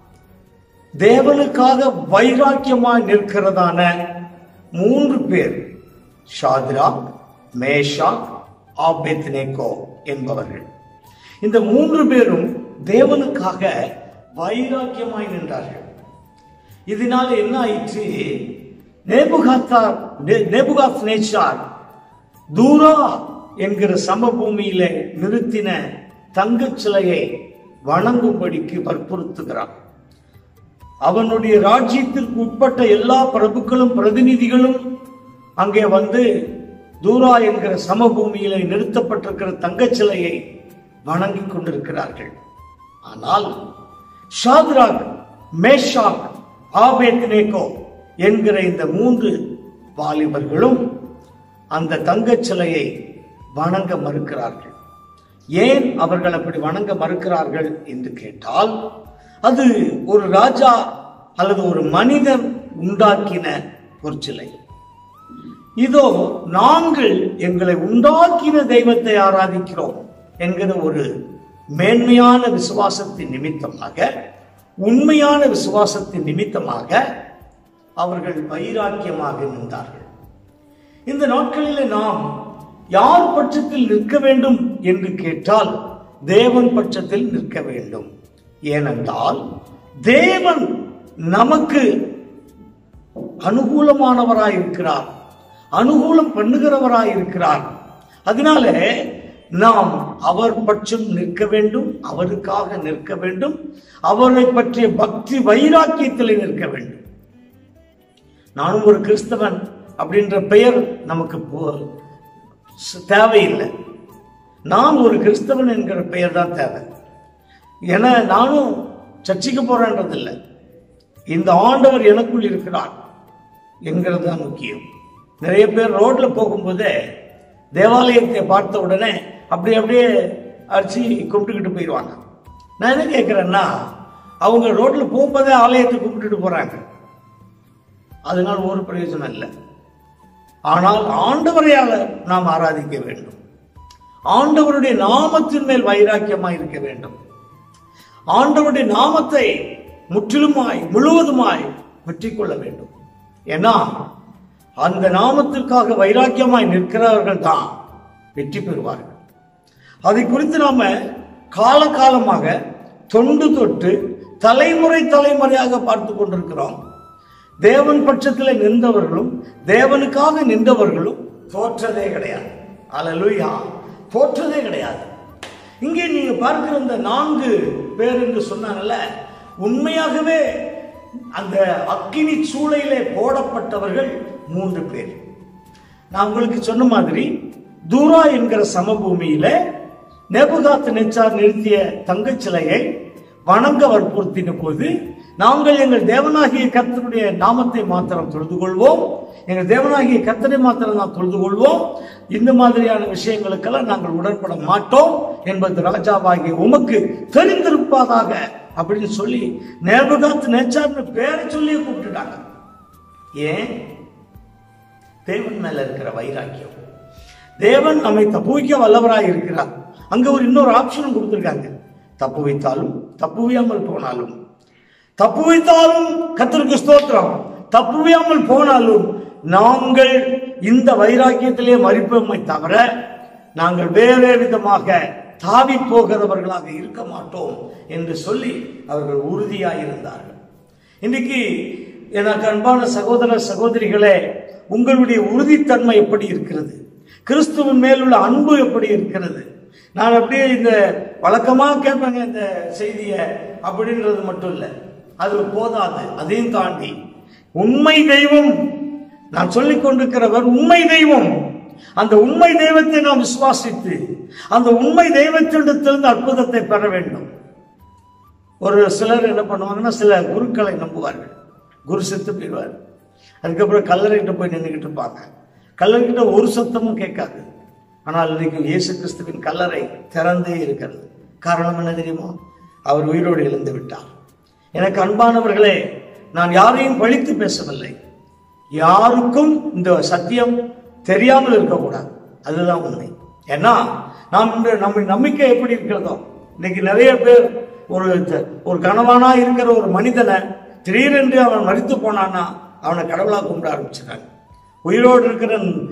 தேவனுக்காக வைராக்கியமாய் நிற்கிறதான மூன்று பேர், ஷாத்ராக், மேஷாக், ஆபேத்நேகோ என்பவர்கள். இந்த மூன்று பேரும் தேவனுக்காக வைராக்கியமாய் நின்றார்கள். இதனால என்ன ஆயிற்று? நேபுகாத்தார் நேபுகாத் நேச்சார் தூரா என்கிற சமபூமியில நிறுத்தின தங்கச் சிலையை வணங்கும்படிக்கு வற்புறுத்துகிறார். அவனுடைய ராஜ்யத்திற்கு உட்பட்ட எல்லா பிரபுக்களும் பிரதிநிதிகளும் அங்கே வந்து தூரா என்கிற சமபூமியில நிறுத்தப்பட்டிருக்கிற தங்கச் சிலையை வணங்கி கொண்டிருக்கிறார்கள். ஆனால் ஷாத்ராக், மேஷாக், ஆபேத்நேகோ என்கிற இந்த மூன்று வாலிபர்களும் அந்த தங்கச் சிலையை வணங்க மறுக்கிறார்கள். ஏன் அவர்கள் அப்படி வணங்க மறுக்கிறார்கள் என்று கேட்டால், அது ஒரு ராஜா அல்லது ஒரு மனிதன் உண்டாக்கின ஒரு சிலை. இதோ நாங்கள் எங்களை உண்டாக்கின தெய்வத்தை ஆராதிக்கிறோம் என்கிற ஒரு மேன்மையான விசுவாசத்தின் நிமித்தமாக, உண்மையான விசுவாசத்தின் நிமித்தமாக அவர்கள் வைராக்கியமாக நின்றார்கள். இந்த நாட்களில் நாம் யார் பட்சத்தில் நிற்க வேண்டும் என்று கேட்டால், தேவன் பட்சத்தில் நிற்க வேண்டும். ஏனென்றால் தேவன் நமக்கு அனுகூலமானவராய் இருக்கிறார், அனுகூலம் பண்ணுகிறவராய் இருக்கிறார். அதனால நாம் அவர் பட்சம் நிற்க வேண்டும், அவருக்காக நிற்க வேண்டும், அவரை பற்றிய பக்தி வைராக்கியத்தில் நிற்க வேண்டும். நானும் ஒரு கிறிஸ்தவன் அப்படின்ற பெயர் நமக்கு தேவையில்லை. நான் ஒரு கிறிஸ்தவன் என்கிற பெயர் தான் தேவை. ஏன்னா நானும் சர்ச்சைக்கு போறேன்றது இல்லை, இந்த ஆண்டவர் எனக்குள் இருக்கிறார் என்கிறது தான் முக்கியம். நிறைய பேர் ரோட்ல போகும்போதே தேவாலயத்தை பார்த்த உடனே அப்படி அப்படியே அடிச்சு கும்பிட்டுக்கிட்டு போயிடுவாங்க. நான் என்ன கேட்கிறேன்னா, அவங்க ரோட்ல போகும்போதே ஆலயத்தை கும்பிட்டுட்டு போறாங்க, அதனால ஒரு பிரயோஜனம் இல்லை. ஆனால் ஆண்டவரையால நாம் ஆராதிக்க வேண்டும், ஆண்டவருடைய நாமத்தின் மேல் வைராக்கியமாய் இருக்க வேண்டும், ஆண்டவருடைய நாமத்தை முற்றிலுமாய் முழுவதுமாய் வெற்றி கொள்ள வேண்டும். ஏன்னா அந்த நாமத்திற்காக வைராக்கியமாய் நிற்கிறவர்கள் தான் வெற்றி பெறுவார்கள். அதை குறித்து நாம காலகாலமாக தொண்டு தொட்டு தலைமுறை தலைமுறையாக பார்த்து கொண்டிருக்கிறோம். தேவன் பட்சத்தில் நின்றவர்களும் தேவனுக்காக நின்றவர்களும் தோற்றதே கிடையாது. அல்லேலூயா, தோற்றதே கிடையாது. இங்கே நீங்க பார்க்கிற இந்த நான்கு பேர் என்று சொன்னாங்கல்ல, உண்மையாகவே அந்த அக்கினி சூளையிலே போடப்பட்டவர்கள் மூன்று பேர். நான் உங்களுக்கு சொன்ன மாதிரி தூரா என்கிற சமபூமியில நேபுகாத் நேச்சார் நிறுத்திய தங்க சிலையை வணங்க வற்புறுத்தின போது, நாங்கள் எங்கள் தேவனாகிய கர்த்தருடைய நாமத்தை மாத்திரம் தொழுது கொள்வோம், எங்கள் தேவனாகிய கர்த்தரை மாத்திரம் நாம் தொழுது கொள்வோம், இந்த மாதிரியான விஷயங்களுக்கெல்லாம் நாங்கள் உடன்பட மாட்டோம் என்பது ராஜாவாகிய உமக்கு தெரிந்திருப்பதாக அப்படின்னு சொல்லி நேபுகாத் நேச்சார்னு பேரை சொல்லி கூப்பிட்டுட்டாங்க. ஏன்? தேவன் மேல இருக்கிற வைராக்கியம். தேவன் நம்மை தப்புவிக்க வல்லவராய் இருக்கிறார். அங்க ஒரு இன்னொரு ஆப்ஷனும் கொடுத்திருக்காங்க, தப்பு வைத்தாலும் தப்புவியாமல் போனாலும், தப்பு வைத்தாலும் கர்த்தருக்கு ஸ்தோத்திரம், தப்புவியாமல் போனாலும் நாங்கள் இந்த வைராக்கியத்திலே மரிப்போமை தவிர நாங்கள் வேறு விதமாக தாவி போகிறவர்களாக இருக்க மாட்டோம் என்று சொல்லி அவர்கள் உறுதியாக இருந்தார்கள். இன்னைக்கு எனக்கு அன்பான சகோதர சகோதரிகளே, உங்களுடைய உறுதித்தன்மை எப்படி இருக்கிறது? கிறிஸ்துவின் மேலுள்ள அன்பு எப்படி இருக்கிறது? நான் அப்படியே இந்த வழக்கமாக கேட்பேங்க இந்த செய்தியை அப்படின்றது மட்டும் இல்லை, அது போதாது. அதையும் தாண்டி உண்மை தெய்வம், நான் சொல்லிக் கொண்டிருக்கிறவர் உண்மை தெய்வம். அந்த உண்மை தெய்வத்தை நாம் விசுவாசித்து அந்த உண்மை தெய்வத்திடத்திலிருந்து அற்புதத்தை பெற வேண்டும். ஒரு சிலர் என்ன பண்ணுவாங்கன்னா, சில குருக்களை நம்புவார்கள், குரு செத்து போயிடுவார், அதுக்கப்புறம் கல்லறைகிட்ட போய் நின்றுக்கிட்டு இருப்பாங்க. கல்லறைகிட்ட ஒரு சத்தமும் கேட்காது. ஆனால் இன்னைக்கு இயேசு கிறிஸ்துவின் கல்லறை திறந்தே இருக்கிறது. காரணம் என்ன தெரியுமா? அவர் உயிரோடு எழுந்து விட்டார். எனக்கு அன்பானவர்களே, நான் யாரையும் பழித்து பேசவில்லை. யாருக்கும் இந்த சத்தியம் தெரியாமல் இருக்கக்கூடாது, அதுதான் உண்மை. ஏன்னா நாம் நம்ம நம்பிக்கை எப்படி இருக்கிறதோ, இன்னைக்கு நிறைய பேர் ஒரு ஒரு கனவானா இருக்கிற ஒரு மனிதனை திடீரென்று அவன் மரித்து போனான்னா அவனை கடவுளா கும்பிட ஆரம்பிச்சிருக்காங்க. உயிரோடு இருக்கிற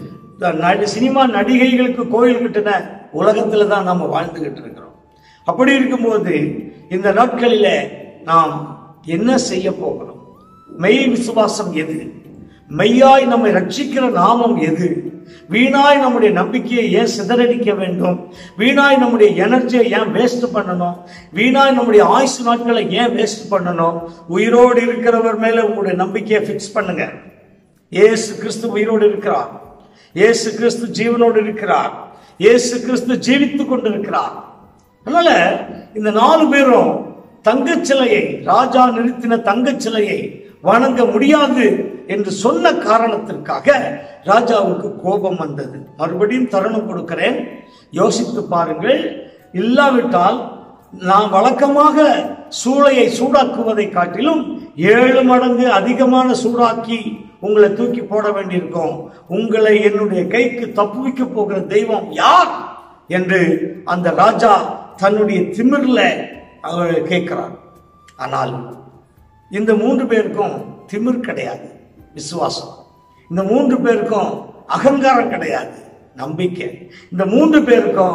சினிமா நடிகைகளுக்கு கோயில் கட்டின உலகத்துல தான் நாம வாழ்ந்துகிட்டு இருக்கிறோம். அப்படி இருக்கும்போது இந்த நாட்களில நாம் என்ன செய்ய போகிறோம்? மெய் விசுவாசம் எது? மெய்யாய் நம்மை ரட்சிக்கிற நாமம் எது? வீணாய் நம்முடைய நம்பிக்கையை ஏன் சிதறடிக்க வேண்டும்? வீணாய் நம்முடைய எனர்ஜியை ஏன் வேஸ்ட் பண்ணணும்? வீணாய் நம்முடைய ஆயுசு நாட்களை ஏன் வேஸ்ட் பண்ணணும்? உயிரோடு இருக்கிறவர் மேல உங்களுடைய நம்பிக்கையை பிக்ஸ் பண்ணுங்க. இயேசு கிறிஸ்து உயிரோடு இருக்கிறார், இயேசு கிறிஸ்து ஜீவனோடு இருக்கிறார், இயேசு கிறிஸ்து ஜீவித்துக் கொண்டிருக்கிறார். அதனால இந்த நாலு பேரும் தங்க சிலையை, ராஜா நிறுத்தின தங்க சிலையை வணங்க முடியாது என்று சொன்ன காரணத்திற்காக ராஜாவுக்கு கோபம் வந்தது. மறுபடியும் தருணம் கொடுக்கிறேன், யோசித்து பாருங்கள். இல்லாவிட்டால் நாம் வழக்கமாக சூளையை சூடாக்குவதை காட்டிலும் ஏழு மடங்கு அதிகமான சூடாக்கி உங்களை தூக்கி போட வேண்டியிருக்கும். உங்களை என்னுடைய கைக்கு தப்புவிக்க போகிற தெய்வம் யார் என்று அந்த ராஜா தன்னுடைய திமிர்ல அவர் கேட்கிறார். ஆனால் இந்த மூன்று பேருக்கும் திமிர் கிடையாது, விசுவாசம். இந்த மூன்று பேருக்கும் அகங்காரம் கிடையாது, நம்பிக்கை. இந்த மூன்று பேருக்கும்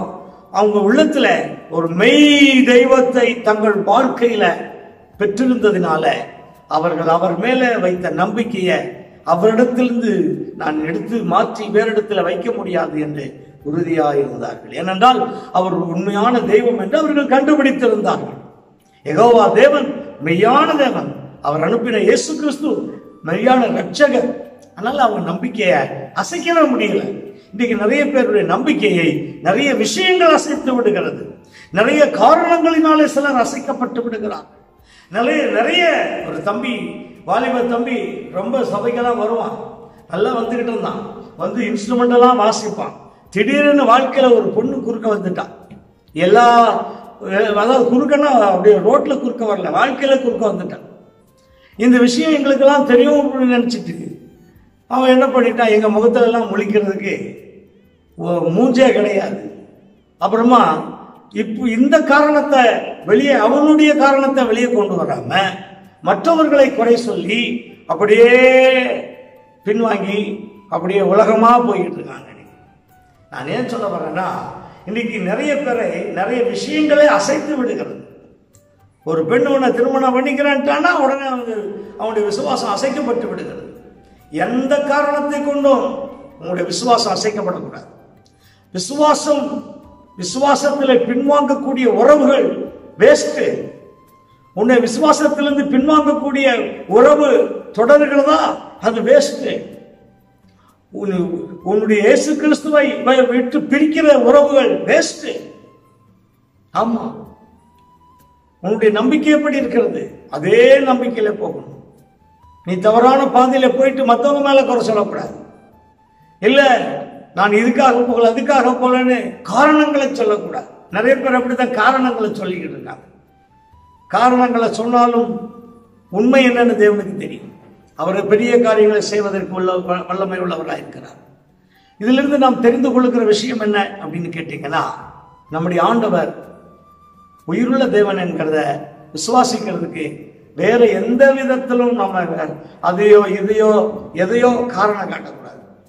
அவங்க உள்ளத்துல ஒரு மெய் தெய்வத்தை தங்கள் வாழ்க்கையில பெற்றிருந்ததினால அவர்கள் அவர் மேல வைத்த நம்பிக்கையை அவரிடத்திலிருந்து நான் எடுத்து மாற்றி வேறிடத்துல வைக்க முடியாது என்று உறுதியாக இருந்தார்கள். ஏனென்றால் அவர் உண்மையான தெய்வம் என்று அவர்கள் கண்டுபிடித்திருந்தார்கள். யெகோவா தேவன் மெய்யான தேவன், அவர் அனுப்பின இயேசு கிறிஸ்து மெய்யான ரட்சகர். அதனால அவங்க நம்பிக்கையை அசைக்கவே முடியல. இன்றைக்கு நிறைய பேருடைய நம்பிக்கையை நிறைய விஷயங்கள் அசைத்து விடுகிறது. நிறைய காரணங்களினாலே சிலர் அசைக்கப்பட்டு விடுகிறார். நிறைய நிறைய ஒரு தம்பி, வாலிப தம்பி, ரொம்ப சபைக்கெல்லாம் வருவான், நல்லா வந்துகிட்டு இருந்தான், வந்து இன்ஸ்ட்ருமெண்ட் எல்லாம் வாசிப்பான். திடீர்னு வாழ்க்கையில ஒரு பொண்ணு குறுக்க வந்துட்டான். எல்லா அதாவது குறுக்கன்னா அப்படியே ரோட்ல குறுக்க வரல, வாழ்க்கையில குறுக்க வந்துட்டான். இந்த விஷயம் எங்களுக்கெல்லாம் தெரியும் அப்படின்னு நினைச்சிட்டு அவன் என்ன பண்ணிட்டான், எங்க முகத்திலெல்லாம் முழிக்கிறதுக்கு மூஞ்சே கிடையாது. அப்புறமா இப்போ இந்த காரணத்தை வெளியே, அவனுடைய காரணத்தை வெளியே கொண்டு வராம மற்றவர்களை குறை சொல்லி அப்படியே பின்வாங்கி அப்படியே உலகமா போயிட்டு இருக்காங்க. நான் ஏன் சொல்ல வரேன்னா, இன்னைக்கு நிறைய பேரை நிறைய விஷயங்களே அசைத்து விடுகிறது. ஒரு பெண் உன்னை திருமணம் பண்ணிக்கிறான்ட்டானா உடனே அவங்க அவனுடைய விசுவாசம் அசைக்கப்பட்டு விடுகிறது. எந்த காரணத்தை கொண்டும் உங்களுடைய விசுவாசம் அசைக்கப்படக்கூடாது. விசுவாசம் விசுவாசத்தில் பின்வாங்கக்கூடிய உறவுகள் வேஸ்ட். உன்னை விசுவாசத்திலிருந்து பின்வாங்கக்கூடிய உறவு தொடர்கிறதா, அது வேஸ்ட். உன்னுடைய இயேசு கிறிஸ்துவை விட்டு பிரிக்கிற உறவுகள் வேஸ்ட். ஆமா, உன்னுடைய நம்பிக்கை எப்படி இருக்கிறது, அதே நம்பிக்கையில போகணும். நீ தவறான பாதையில போயிட்டு மற்றவங்க மேல குறை சொல்லக்கூடாது. இல்ல நான் இதுக்காக போகல அதுக்காக போகலன்னு காரணங்களை சொல்லக்கூடாது. நிறைய பேர் அப்படித்தான் காரணங்களை சொல்லிக்கிட்டு இருக்காங்க. காரணங்களை சொன்னாலும் உண்மை என்னன்னு தேவனுக்கு தெரியும். அவர் பெரிய காரியங்களை செய்வதற்கு உள்ள வல்லமை உள்ளவராக இருக்கிறார். இதிலிருந்து நாம் தெரிந்து கொள்ளுகிற விஷயம் என்ன அப்படின்னு கேட்டீங்கன்னா, நம்முடைய ஆண்டவர் உயிருள்ள தேவன் என்கிறத விசுவாசிக்கிறதுக்கு வேற எந்த விதத்திலும் நம்ம அதையோ இதையோ எதையோ காரணம் காட்டக்கூடாது.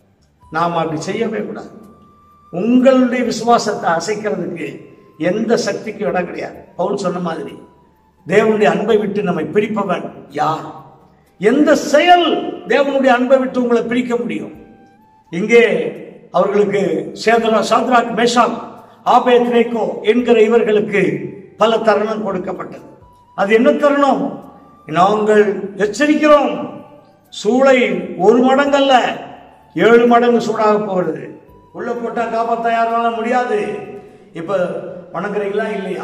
நாம் அப்படி செய்யவே கூடாது. உங்களுடைய விசுவாசத்தை அசைக்கிறதுக்கு எந்த சக்திக்கும் இடம் கிடையாது. பவுல் சொன்ன மாதிரி தேவனுடைய அன்பை விட்டு நம்மை பிரிப்பவன் யார்? எந்த செயல் தேவனுடைய அன்பை விட்டு உங்களை பிரிக்க முடியும்? இங்கே அவர்களுக்கு சாத்ராக், மேஷாக், ஆபேத்நேகோ என்கிற இவர்களுக்கு பல தருணம் கொடுக்கப்பட்டது. அது என்ன தருணம்? நாங்கள் எச்சரிக்கிறோம், சூளை ஒரு மடங்கல்ல ஏழு மடங்கு சூடாக போகிறது. உள்ள போட்டா காப்பாற்ற யாரால முடியாது. இப்ப வணங்குறீங்களா இல்லையா?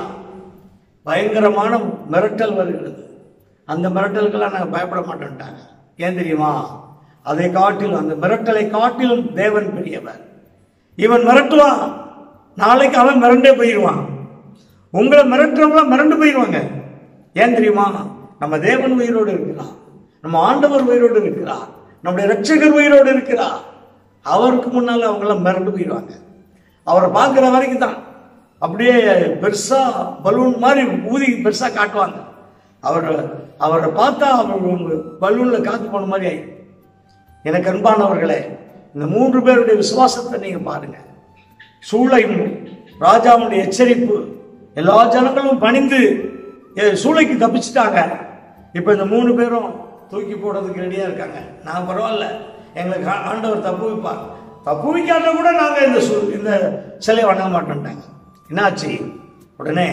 பயங்கரமான மிரட்டல் வருகிறது. அந்த மிரட்டலுக்கெல்லாம் நாங்கள் பயப்பட மாட்டோம்ட்டாங்க. ஏன் தெரியுமா? அதை காட்டிலும், அந்த மிரட்டலை காட்டிலும் தேவன் பெரியவர். இவன் மிரட்டுவான், நாளைக்கு அவன் மிரண்டே போயிடுவான். உங்களை மிரட்டுறவங்களாம் மிரண்டு போயிடுவாங்க. ஏன் தெரியுமா? நம்ம தேவன் உயிரோடு இருக்கிறார், நம்ம ஆண்டவர் உயிரோடு இருக்கிறார், நம்முடைய ரட்சகர் உயிரோடு இருக்கிறார். அவருக்கு முன்னால அவங்களாம் மிரண்டு போயிடுவாங்க. அவரை பார்க்குற வரைக்கும் தான் அப்படியே பெருசா பலூன் மாதிரி ஊதி பெருசா காட்டுவாங்க. அவர் அவரை பார்த்தா அவர் பலூன்ல காத்து போன மாதிரி ஆயிடும். எனக்கு அன்பானவர்களே, இந்த மூன்று பேருடைய விசுவாசத்தை நீங்க பாருங்க. சூளையும் ராஜாவுடைய எச்சரிப்பு, எல்லா ஜனங்களும் பணிந்து சூளைக்கு தப்பிச்சுட்டாங்க. இப்ப இந்த மூணு பேரும் தூக்கி போடுறதுக்கு ரெடியா இருக்காங்க. நான் பரவாயில்ல, எங்களுக்கு ஆண்டவர் தப்பு வைப்பார், தப்பு வைக்காத கூட நாங்க இந்த இந்த சிலையை வணங்க மாட்டோம்ட்டாங்க. என்னாச்சு? உடனே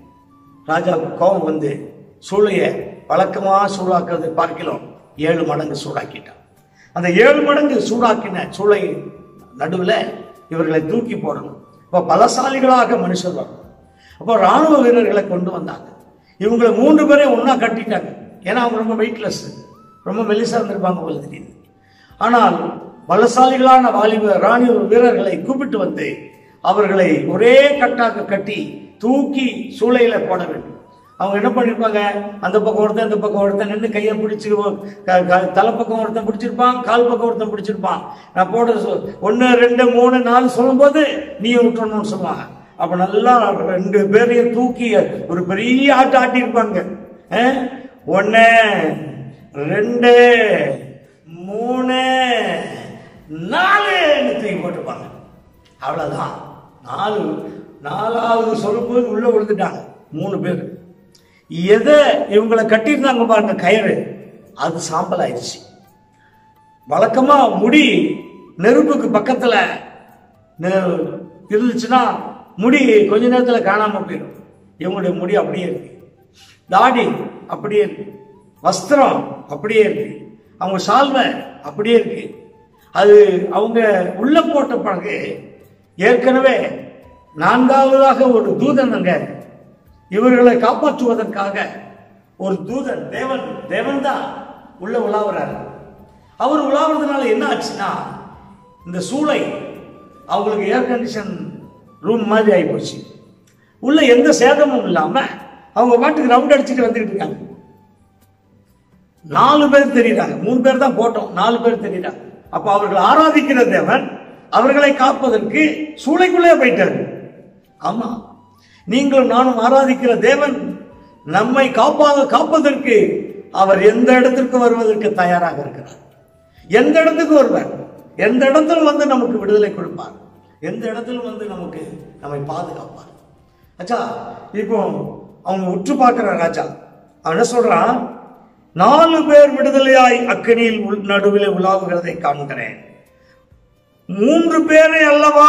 ராஜாவுக்கு கோபம் வந்து சூளையை வழக்கமா சூடாக்குறது பார்க்கலாம் ஏழு மடங்கு சூடாக்கிட்டான். அந்த ஏழு மடங்கு சூடாக்கின சூளை நடுவில் இவர்களை தூக்கி போடணும். இப்போ பலசாலிகளாக மனுஷர் வரணும். அப்போ ராணுவ வீரர்களை கொண்டு வந்தாங்க. இவங்களை மூன்று பேரையும் ஒன்னா கட்டிட்டாங்க. ஏன்னா அவங்க ரொம்ப வெயிட்லெஸ், ரொம்ப மெலிசா இருந்திருப்பாங்க போல தெரியுது. ஆனால் பலசாலிகளான வாலிப ராணுவ வீரர்களை கூப்பிட்டு வந்து அவர்களை ஒரே கட்டாக கட்டி தூக்கி சூளையில போட வேண்டும். அவங்க என்ன பண்ணிருப்பாங்க? அந்த பக்கம் ஒருத்தன், இந்த பக்கம் ஒருத்தன் நின்று கையை பிடிச்சி, தலைப்பக்கம் ஒருத்தன் பிடிச்சிருப்பான், கால் பக்கம் ஒருத்தன் பிடிச்சிருப்பான். நான் போட ஒன்னு ரெண்டு மூணு நாலு சொல்லும் போது நீ விட்டுறணும்னு சொல்லுவாங்க. அப்ப நல்லா ரெண்டு பேரையும் தூக்கி ஒரு பெரிய ஆட்டு ஆட்டி இருப்பாங்க. ஒன்னு ரெண்டு மூணு நாலு தூக்கி போட்டிருப்பாங்க. அவ்வளவுதான். நாலு நாலாவது சொல்லும்போது உள்ள விழுந்துட்டாங்க மூணு பேர். எதை இவங்களை கட்டியிருந்தாங்க பாருங்க கயிறு, அது சாம்பல் ஆயிடுச்சு. வழக்கமா முடி நெருப்புக்கு பக்கத்துல இருந்துச்சுன்னா முடி கொஞ்ச நேரத்துல காணாம போயிடும். இவங்களுடைய முடி அப்படியே இருக்கு, தாடி அப்படியே இருக்கு, வஸ்திரம் அப்படியே இருக்கு, அவங்க சால்வை அப்படியே இருக்கு. அது அவங்க உள்ள போட்ட பிறகு ஏற்கனவே நான்காவதாக ஒரு தூதன் அங்க இவர்களை காப்பாற்றுவதற்காக ஒரு தூதன், தேவன் தேவன் தான் உள்ள உலாவுறாரு. அவர் உலாவுறதுனால என்ன ஆச்சுன்னா, இந்த சூளை அவங்களுக்கு ஏர் கண்டிஷன் ரூம் மாதிரி ஆகி போச்சு. உள்ள எந்த சேதமும் இல்லாம அவங்க பாட்டுக்கு ரவுண்ட் அடிச்சுட்டு வந்துட்டு இருக்காங்க. நாலு பேர் தெரியுறாங்க, மூணு பேர் தான் போட்டோம், நாலு பேர் தெரியுறாங்க. அப்ப அவர்கள் ஆராதிக்கிற தேவன் அவர்களை காப்பதற்கு சூளைக்குள்ளே போயிட்டாரு. ஆமா, நீங்களும் நானும் ஆராதிக்கிற தேவன் நம்மை காப்பாக காப்பதற்கு அவர் எந்த இடத்திற்கு வருவதற்கு தயாராக இருக்கிறார். எந்த இடத்துக்கு வருவார், எந்த இடத்துல வந்து நமக்கு விடுதலை கொடுப்பார், எந்த இடத்துல வந்து நமக்கு நம்மை பாதுகாப்பார். அச்சா, இப்போ அவங்க உற்று பார்க்கிற ராஜா அவன் என்ன சொல்றான், நாலு பேர் விடுதலையாய் அக்கினியில் நடுவில் உலாவுகிறதை காண்கிறேன். மூன்று பேரை அல்லவா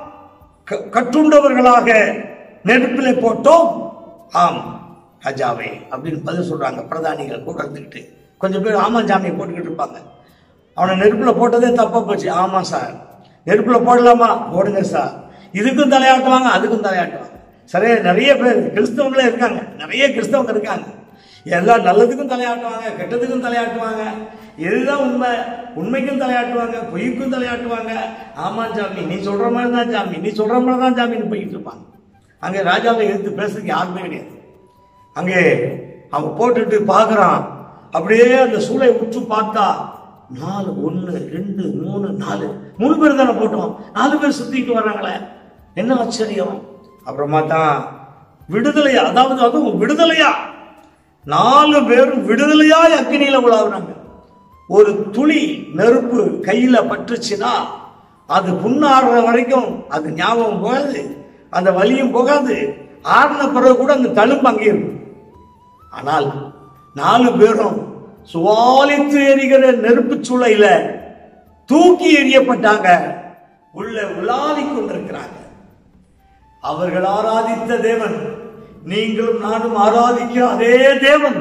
கட்டுண்டவர்களாக நெருப்பிலே போட்டோம். ஆம் ராஜாவே அப்படின்னு பதில் சொல்றாங்க பிரதானிகள் கூட இருந்துக்கிட்டு. கொஞ்சம் பேர் ஆமா ஜாமியை போட்டுக்கிட்டு இருப்பாங்க. அவனை நெருப்புல போட்டதே தப்பா போச்சு. ஆமா சார், நெருப்புல போடலாமா, போடுங்க சார். இதுக்கும் தலையாட்டுவாங்க, அதுக்கும் தலையாட்டுவாங்க. சரியா, நிறைய பேர் கிறிஸ்தவங்களே இருக்காங்க, நிறைய கிறிஸ்தவங்க இருக்காங்க. எல்லாம் நல்லதுக்கும் தலையாட்டுவாங்க, கெட்டதுக்கும் தலையாட்டுவாங்க. எதுதான் உண்மை, உண்மைக்கும் தலையாட்டுவாங்க, பொய்க்கும் தலையாட்டுவாங்க. ஆமா ஜாமி, நீ சொல்ற மாதிரி தான் ஜாமி, நீ சொல்ற மாதிரி தான் ஜாமின்னு போயிட்டு இருப்பாங்க. அங்கே ராஜாவை எடுத்து பேசுறதுக்கு யாருமே கிடையாது. அங்கே அவன் போட்டுட்டு பார்க்கறான், அப்படியே அந்த சூளை உற்று பார்த்தா நாலு, ஒன்னு ரெண்டு மூணு நாலு மூணு பேர் தானே போட்டோம், நாலு பேர் சுத்திட்டு வர்றாங்களே, என்ன ஆச்சரியம். அப்புறமா தான் விடுதலையா, அதாவது அதுவும் விடுதலையா, நாலு பேரும் விடுதலையாய் அக்கினியில உலாவுறாங்க. ஒரு துளி நெருப்பு கையில பட்டுச்சுன்னா அது புண்ணாடுற வரைக்கும் அது ஞாபகம் போகாது, அந்த வலியும் போகாது. ஆடின பிறகு கூட அந்த தழும்பு அங்கே இருக்கும். ஆனால் நாலு பேரும் சுவாலித்து எரிகிற நெருப்பு சூளையில தூக்கி எறியப்பட்டாங்க, உள்ள உலாவி கொண்டிருக்கிறாங்க. அவர்கள் ஆராதித்த தேவன், நீங்களும் நானும் ஆராதிக்கிற அதே தேவன்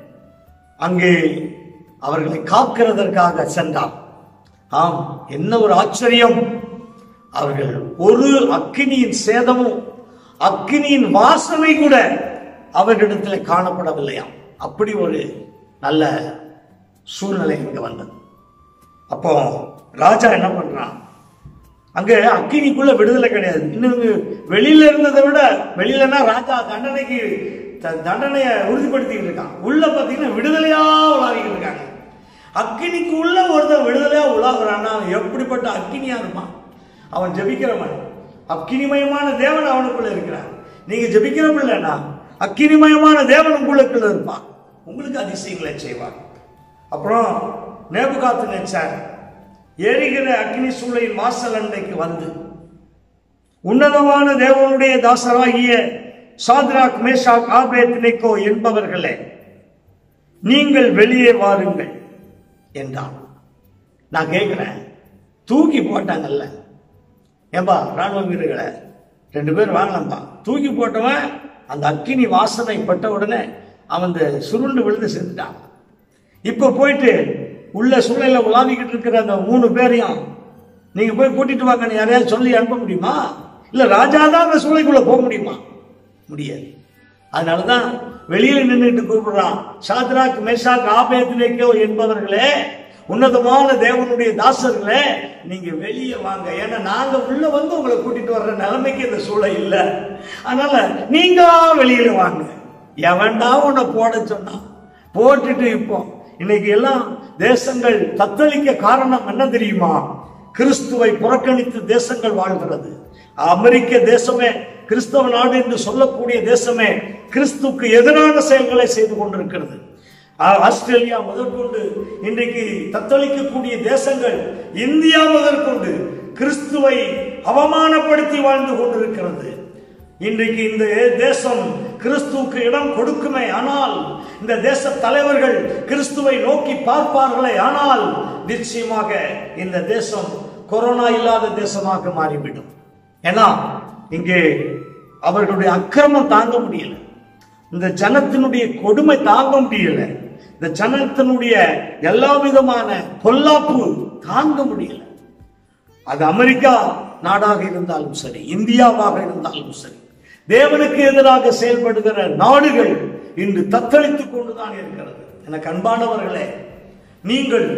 அங்கே அவர்களை காக்கிறதற்காக சென்றார். ஆம், என்ன ஒரு ஆச்சரியம். அவர்கள் ஒரு அக்கினியின் சேதமும் அக்கினியின் வாசனை கூட அவர்களிடத்தில் காணப்படவில்லையாம். அப்படி ஒரு நல்ல சூழ்நிலை இங்க வந்தது. அப்போ ராஜா என்ன பண்றான், அங்க அக்கினிக்குள்ள விடுதலை கிடையாது. இன்னும் வெளியில இருந்ததை விட, வெளியிலன்னா ராஜா தண்டனைக்கு தண்டனையை உறுதிப்படுத்திக்கிட்டு இருக்கான், உள்ள பாத்தீங்கன்னா விடுதலையா உலாவிக்கிட்டு இருக்காங்க. அக்கினிக்கு உள்ள ஒருத்தன் விடுதலையா உலாகுறான்னா எப்படிப்பட்ட அக்கினியா இருப்பான். அவன் ஜெபிக்கிறவன், அக்கினிமயமான தேவன் அவனுக்குள்ள இருக்கிறான். நீங்க ஜெபிக்கிறப்பில்லைன்னா அக்கினிமயமான தேவன் உங்களுக்குள்ள இருப்பான், உங்களுக்கு அதிசயங்களை செய்வான். அப்புறம் நேபுகாத்நேச்சார் எரிகிற அக்னி சூளையின் வாசல் அண்டைக்கு வந்து, உன்னதமான தேவனுடைய தாசராகிய சாத்ராக், மேஷாக், ஆபேத்நேகோ என்பவர்களே, நீங்கள் வெளியே வாருங்கள் என்றான். நான் கேட்கிறேன், தூக்கி போட்டாங்கல்ல ஏன்பா ராணுவ வீரர்களை, ரெண்டு பேர் வாங்கலாம்பா. தூக்கி போட்டவன் அந்த அக்கினி வாசனை பட்ட உடனே அவன் சுருண்டு விழுந்து செத்துட்டான். இப்ப போயிட்டு உள்ள சூழல உலாவிக்கிட்டு இருக்கிற அந்த மூணு பேரையும் நீங்க போய் கூட்டிட்டு வாங்கன்னு யாரையாவது சொல்லி அனுப்ப முடியுமா? இல்ல ராஜா தான் அந்த சூளைக்குள்ள போக முடியுமா? முடியாது. அதனாலதான் வெளியில நின்றுட்டு கூப்பிடுறான், சாத்ராக், மேஷாக், ஆபேத்நேகோ என்பவர்களே, உன்னதமான தேவனுடைய தாசர்களே, நீங்க வெளியே வாங்க. ஏன்னா நாங்க உள்ள வந்து உங்களை கூட்டிட்டு வர்ற நிலைமைக்கு இந்த சூளை இல்லை. அதனால நீங்க வெளியில வாங்க. எவன்டா உன்னை போட சொன்னா போட்டுட்டு. இப்போ இன்னைக்கு எல்லாம் தேசங்கள் தத்தளிக்க காரணம் என்ன தெரியுமா? கிறிஸ்துவை புறக்கணித்து தேசங்கள் வாழ்கிறது. அமெரிக்க தேசமே, கிறிஸ்தவ நாடு என்று சொல்லக்கூடிய தேசமே கிறிஸ்துக்கு எதிரான செயல்களை செய்து கொண்டிருக்கிறது. ஆஸ்திரேலியா முதற்கொண்டு இன்றைக்கு தத்தளிக்கக்கூடிய தேசங்கள், இந்தியா முதற்கொண்டு கிறிஸ்துவை அவமானப்படுத்தி வாழ்ந்து கொண்டிருக்கிறது. இன்றைக்கு இந்த தேசம் கிறிஸ்துவுக்கு இடம் கொடுக்குமே ஆனால், இந்த தேச தலைவர்கள் கிறிஸ்துவை நோக்கி பார்ப்பார்களே ஆனால், நிச்சயமாக இந்த தேசம் கொரோனா இல்லாத தேசமாக மாறிவிடும். ஏன்னா இங்கே அவர்களுடைய அக்கிரமம் தாங்க முடியல, இந்த ஜனத்தினுடைய கொடுமை தாங்க முடியல, இந்த ஜனத்தினுடைய எல்லா விதமான பொல்லாப்பு தாங்க முடியல. அது அமெரிக்கா நாடாக இருந்தாலும் சரி, இந்தியாவாக இருந்தாலும் சரி, தேவனுக்கு எதிராக செயல்படுகிற நாடுகள் இன்று தத்தளித்துக் கொண்டுதான் இருக்கிறது. எனக்கு அன்பானவர்களே, நீங்கள்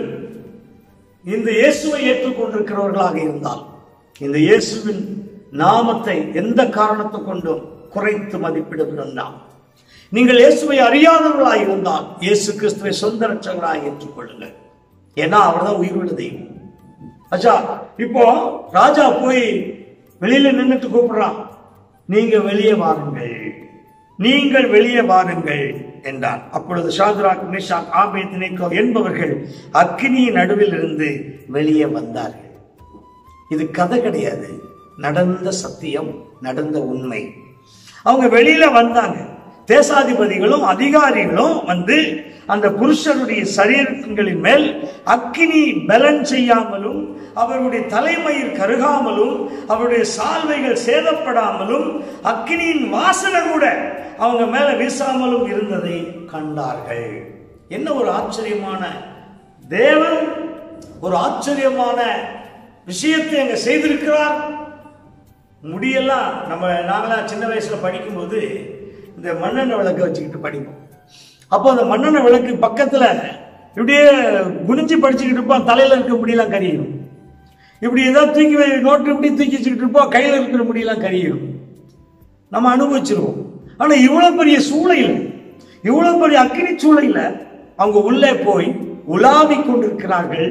இந்த இயேசுவை ஏற்றுக்கொண்டிருக்கிறவர்களாக இருந்தால், இந்த இயேசுவின் நாமத்தை எந்த காரணத்தை கொண்டும் குறைத்து மதிப்பிடுகிறோம். நாம் நீங்கள் இயேசுவை அறியாதவர்களாக இருந்தால் இயேசு கிறிஸ்துவை சொந்த ரட்சகராக ஏற்றுக்கொள்ளுங்கள். ஏன்னா அவர்தான் உயிரோட தெய்வம். அச்சா, இப்போ ராஜா போய் வெளியில நின்றுட்டு கூப்பிடுறான், நீங்க வெளியே வாருங்கள், நீங்கள் வெளியே வாருங்கள் என்றார். அப்பொழுது ஷாத்ராக், மேஷாக், ஆபேத்நேகோ என்பவர்கள் அக்கினியின் நடுவில் இருந்து வெளியே வந்தார்கள். இது கதை கிடையாது, நடந்த சத்தியம், நடந்த உண்மை. அவங்க வெளியில வந்தாங்க. தேசாதிபதிகளும் அதிகாரிகளும் வந்து அந்த புருஷருடைய சரீரங்களின் மேல் அக்கினி பலன் செய்யாமலும், அவருடைய தலைமயிர் கருகாமலும், அவருடைய சால்வைகள் சேதப்படாமலும், அக்கினியின் வாசனை கூட அவங்க மேல வீசாமலும் இருந்ததை கண்டார்கள். என்ன ஒரு ஆச்சரியமான தேவன், ஒரு ஆச்சரியமான விஷயத்தை அங்க செய்திருக்கிறார். முடியெல்லாம் நம்ம நாங்களாம் சின்ன வயசுல படிக்கும்போது இந்த மண்ணெண்ணெய் விளக்கு வச்சுக்கிட்டு படிப்போம். அப்போ அந்த மண்ணெண்ணெய் விளக்கு பக்கத்துல இப்படியே குனிஞ்சு படிச்சுக்கிட்டு இருப்போம், தலையில இருக்க முடியெல்லாம் கரியும். இப்படி ஏதாவது தூக்கி நோட்டு இப்படி தூக்கி வச்சுக்கிட்டு இருப்போம், கையில இருக்கிற முடியெல்லாம் கரியும். நம்ம அனுபவிச்சிருவோம். ஆனா இவ்வளவு பெரிய சூளையில, இவ்வளவு பெரிய அக்கினி சூளையில அவங்க உள்ளே போய் உலாவி கொண்டிருக்கிறார்கள்.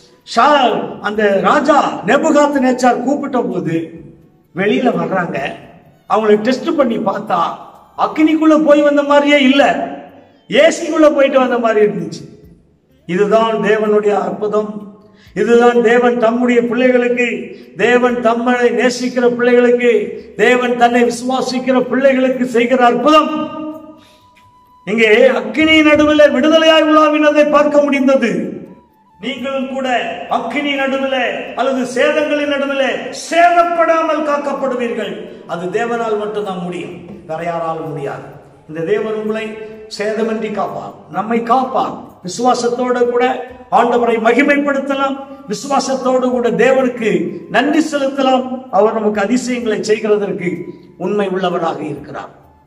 அந்த ராஜா நேபுகாத் நேச்சார் கூப்பிட்ட போது வெளியில வர்றாங்க. அவங்களை டெஸ்ட் பண்ணி பார்த்தா அக்னிக்குள்ள போய் வந்த மாதிரியே இல்ல, ஏசிக்குள்ள போயிட்டு வந்த மாதிரி இருந்துச்சு. இதுதான் தேவனுடைய அற்புதம். இதுதான் தேவன் தம்முடைய பிள்ளைகளுக்கு, தேவன் தம்மை நேசிக்கிற பிள்ளைகளுக்கு, தேவன் தன்னை விசுவாசிக்கிற பிள்ளைகளுக்கு செய்கிற அற்புதம். இங்கே அக்கினி நடுவில் விடுதலையாய் உலாவினதை பார்க்க முடிந்தது. நீங்களும் கூட அக்கினி நடுவில் அல்லது சேதங்களின் நடுவில் சேதப்படாமல் காக்கப்படுவீர்கள். அது தேவனால் மட்டும்தான் முடியும், வேற யாராலும் முடியாது. இந்த தேவன் உங்களை சேதமின்றி காப்பார், நம்மை காப்பார். விசுவாசத்தோடு கூட ஆண்டவரை மகிமைப்படுத்தலாம், விசுவாசத்தோடு கூட தேவனுக்கு நன்றி செலுத்தலாம். அவர் நமக்கு அதிசயங்களை செய்கிறதற்கு உண்மை உள்ளவராக இருக்கிறார்.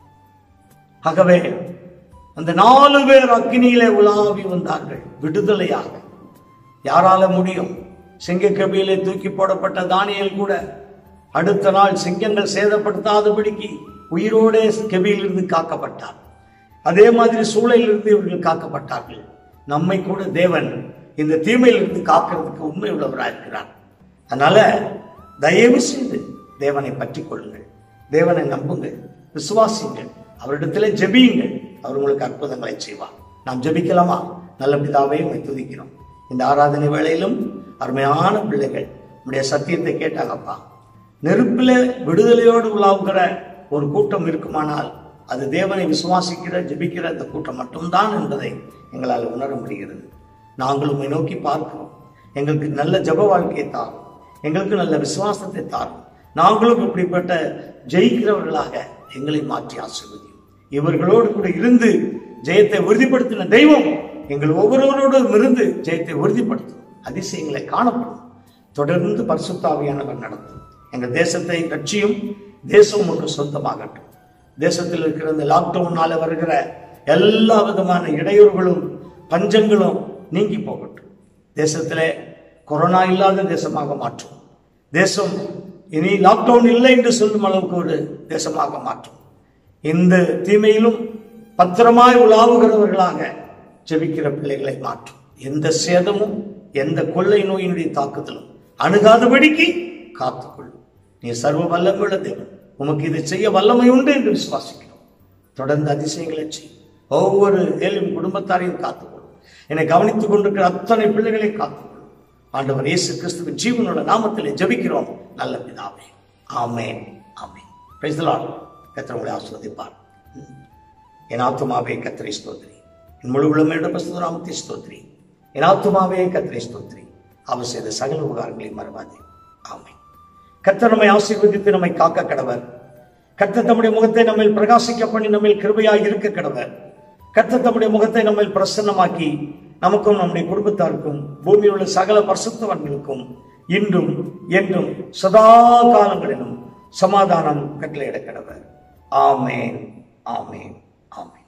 ஆகவே அந்த நாலு பேர் அக்கினியிலே உலாவி வந்தார்கள் விடுதலையாக. யாரால முடியும்? சிங்க கபியிலே தூக்கி போடப்பட்ட தானியேல் கூட அடுத்த நாள் சிங்கங்கள் சேதப்படுத்தாதபடிக்கு உயிரோடே கபியிலிருந்து காக்கப்பட்டார். அதே மாதிரி சூளையிலிருந்து இவர்கள் காக்கப்பட்டார்கள். நம்மை கூட தேவன் இந்த தீமையிலிருந்து காக்கிறதுக்கு உண்மை உள்ளவராக இருக்கிறார். அதனால தயவு செய்து தேவனை பற்றி கொள்ளுங்கள், தேவனை நம்புங்கள், விசுவாசிங்கள், அவரிடத்திலே ஜெபியுங்கள். அவர் உங்களுக்கு அற்புதங்களை செய்வார். நாம் ஜெபிக்கலாமா? நல்ல பிதாவே உம்மை துதிக்கிறோம். இந்த ஆராதனை வேளையிலும் அருமையான பிள்ளைகள் உடைய சத்தியத்தை கேட்டாங்கப்பா. நெருப்பில விடுதலையோடு உலாவுகிற ஒரு கூட்டம் இருக்குமானால் அது தேவனை விசுவாசிக்கிற ஜெபிக்கிற அந்த கூட்டம் மட்டும்தான் என்பதை எங்களால் உணர முடிகிறது. நாங்கள் உம்மை நோக்கி பார்க்கிறோம். எங்களுக்கு நல்ல ஜெப வாழ்க்கையை தாரும், எங்களுக்கு நல்ல விசுவாசத்தை தாரும். நாங்களும் இப்படிப்பட்ட ஜெயிக்கிறவர்களாக எங்களை மாற்றி ஆசீர்வதியும். இவர்களோடு கூட இருந்து ஜெயத்தை உறுதிப்படுத்தின தெய்வம் எங்கள் ஒவ்வொருவரோடும் இருந்து ஜெயத்தை உறுதிப்படுத்தும். அதிசயங்களை காணப்படும். தொடர்ந்து பரிசுத்த ஆவியானவர் நடத்தும். எங்கள் தேசத்தை ரட்சியும். தேசம் ஒன்று சொந்தமாகட்டும். தேசத்தில் இருக்கிற இந்த லாக்டவுனால வருகிற எல்லா விதமான இடையூறுகளும் பஞ்சங்களும் நீங்கி போகட்டும். தேசத்திலே கொரோனா இல்லாத தேசமாக மாற்றும். தேசம் இனி லாக்டவுன் இல்லை என்று சொல்லும் அளவுக்கு ஒரு தேசமாக மாற்றும். இந்த தீமையிலும் பத்திரமாய் உலாவுகிறவர்களாக ஜெபிக்கிற பிள்ளைகளை மாற்றும். எந்த சேதமும் எந்த கொள்ளை நோயினுடைய தாக்குதலும் அணுகாதபடிக்கு காத்துக்கொள்ளும். நீ சர்வ வல்லமையுள்ள தேவன், உமக்கு இதை செய்ய வல்லமை உண்டு என்று விசுவாசிக்கிறோம். தொடர்ந்து அதிசயங்களை செய். ஒவ்வொரு ஏழும் குடும்பத்தாரையும் காத்துக்கொள்ளும். என்னை கவனித்துக் கொண்டிருக்கிற அத்தனை பிள்ளைகளை காத்துக்கொள்ளும். ஆண்டவர் இயேசு கிறிஸ்துவின் ஜீவனோட நாமத்திலே ஜெபிக்கிறோம் நல்ல பிதாவே. Amen, amen. Praise the lord. கர்த்தர் உங்களை ஆசீர்வதிப்பார். என் ஆத்துமாவே கர்த்தரை ஸ்தோத்திரி, என் முழு உள்ளமையோட பரிசுத்த நாமத்தை ஸ்தோத்திரி. என் ஆத்துமாவே கர்த்தரை ஸ்தோத்திரி, அவர் செய்த சகல உபகாரங்களையும் மறவாதே. ஆமென். கர்த்தர் நம்மை ஆசீர்வதித்து நம்மை காக்க கடவர். கர்த்தர் தம்முடைய முகத்தை நம்மில் பிரகாசிக்க பண்ணி நம்மில் கிருபையாய் இருக்க கடவர். கர்த்தர் தம்முடைய முகத்தை நம்மில் பிரசன்னமாக்கி நமக்கும் நம்முடைய குடும்பத்தாருக்கும் பூமியில் உள்ள சகல பரிசுத்தவான்களுக்கும் இன்றும் என்றும் சதா காலங்களிலும் சமாதானம் கட்டளையிட கடவர். ஆமென், ஆமென், ஆமென்.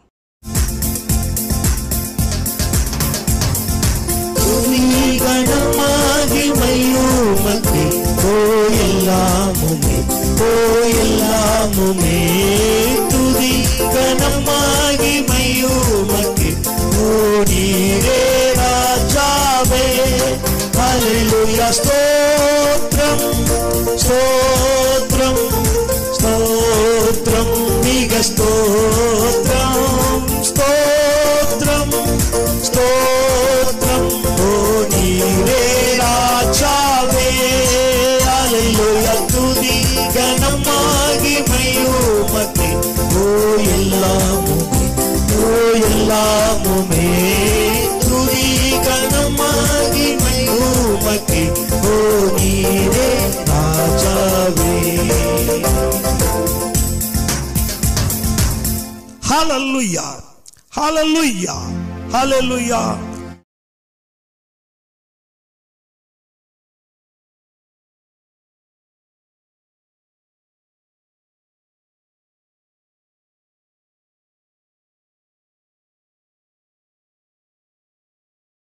மகிமையுமக்கே ஓ எல்லாமுமே, ஓ எல்லாமுமே துதி கனம் மகிமையுமக்கே ஓ நீரே ராஜாவே. ஹல்லேலூயா ஸ்தோத்ரம் ஸ்தோத்ரம் ஸ்தோத்ரம் மிக ஸ்தோத்ரம் ஸ்தோத்ரம் ஸ்தோத்ரம் ஓ நீரே ராஜாவே. ஹல்லேலூயா துதி கனம் மகிமையுமக்கே ஓ எல்லாமுமே, ஓ எல்லாமுமே துதி கனம் மகிமையுமக்கே ஓ நீரே ராஜாவே. ஹல்லேலூயா, ஹல்லேலூயா, ஹல்லேலூயா.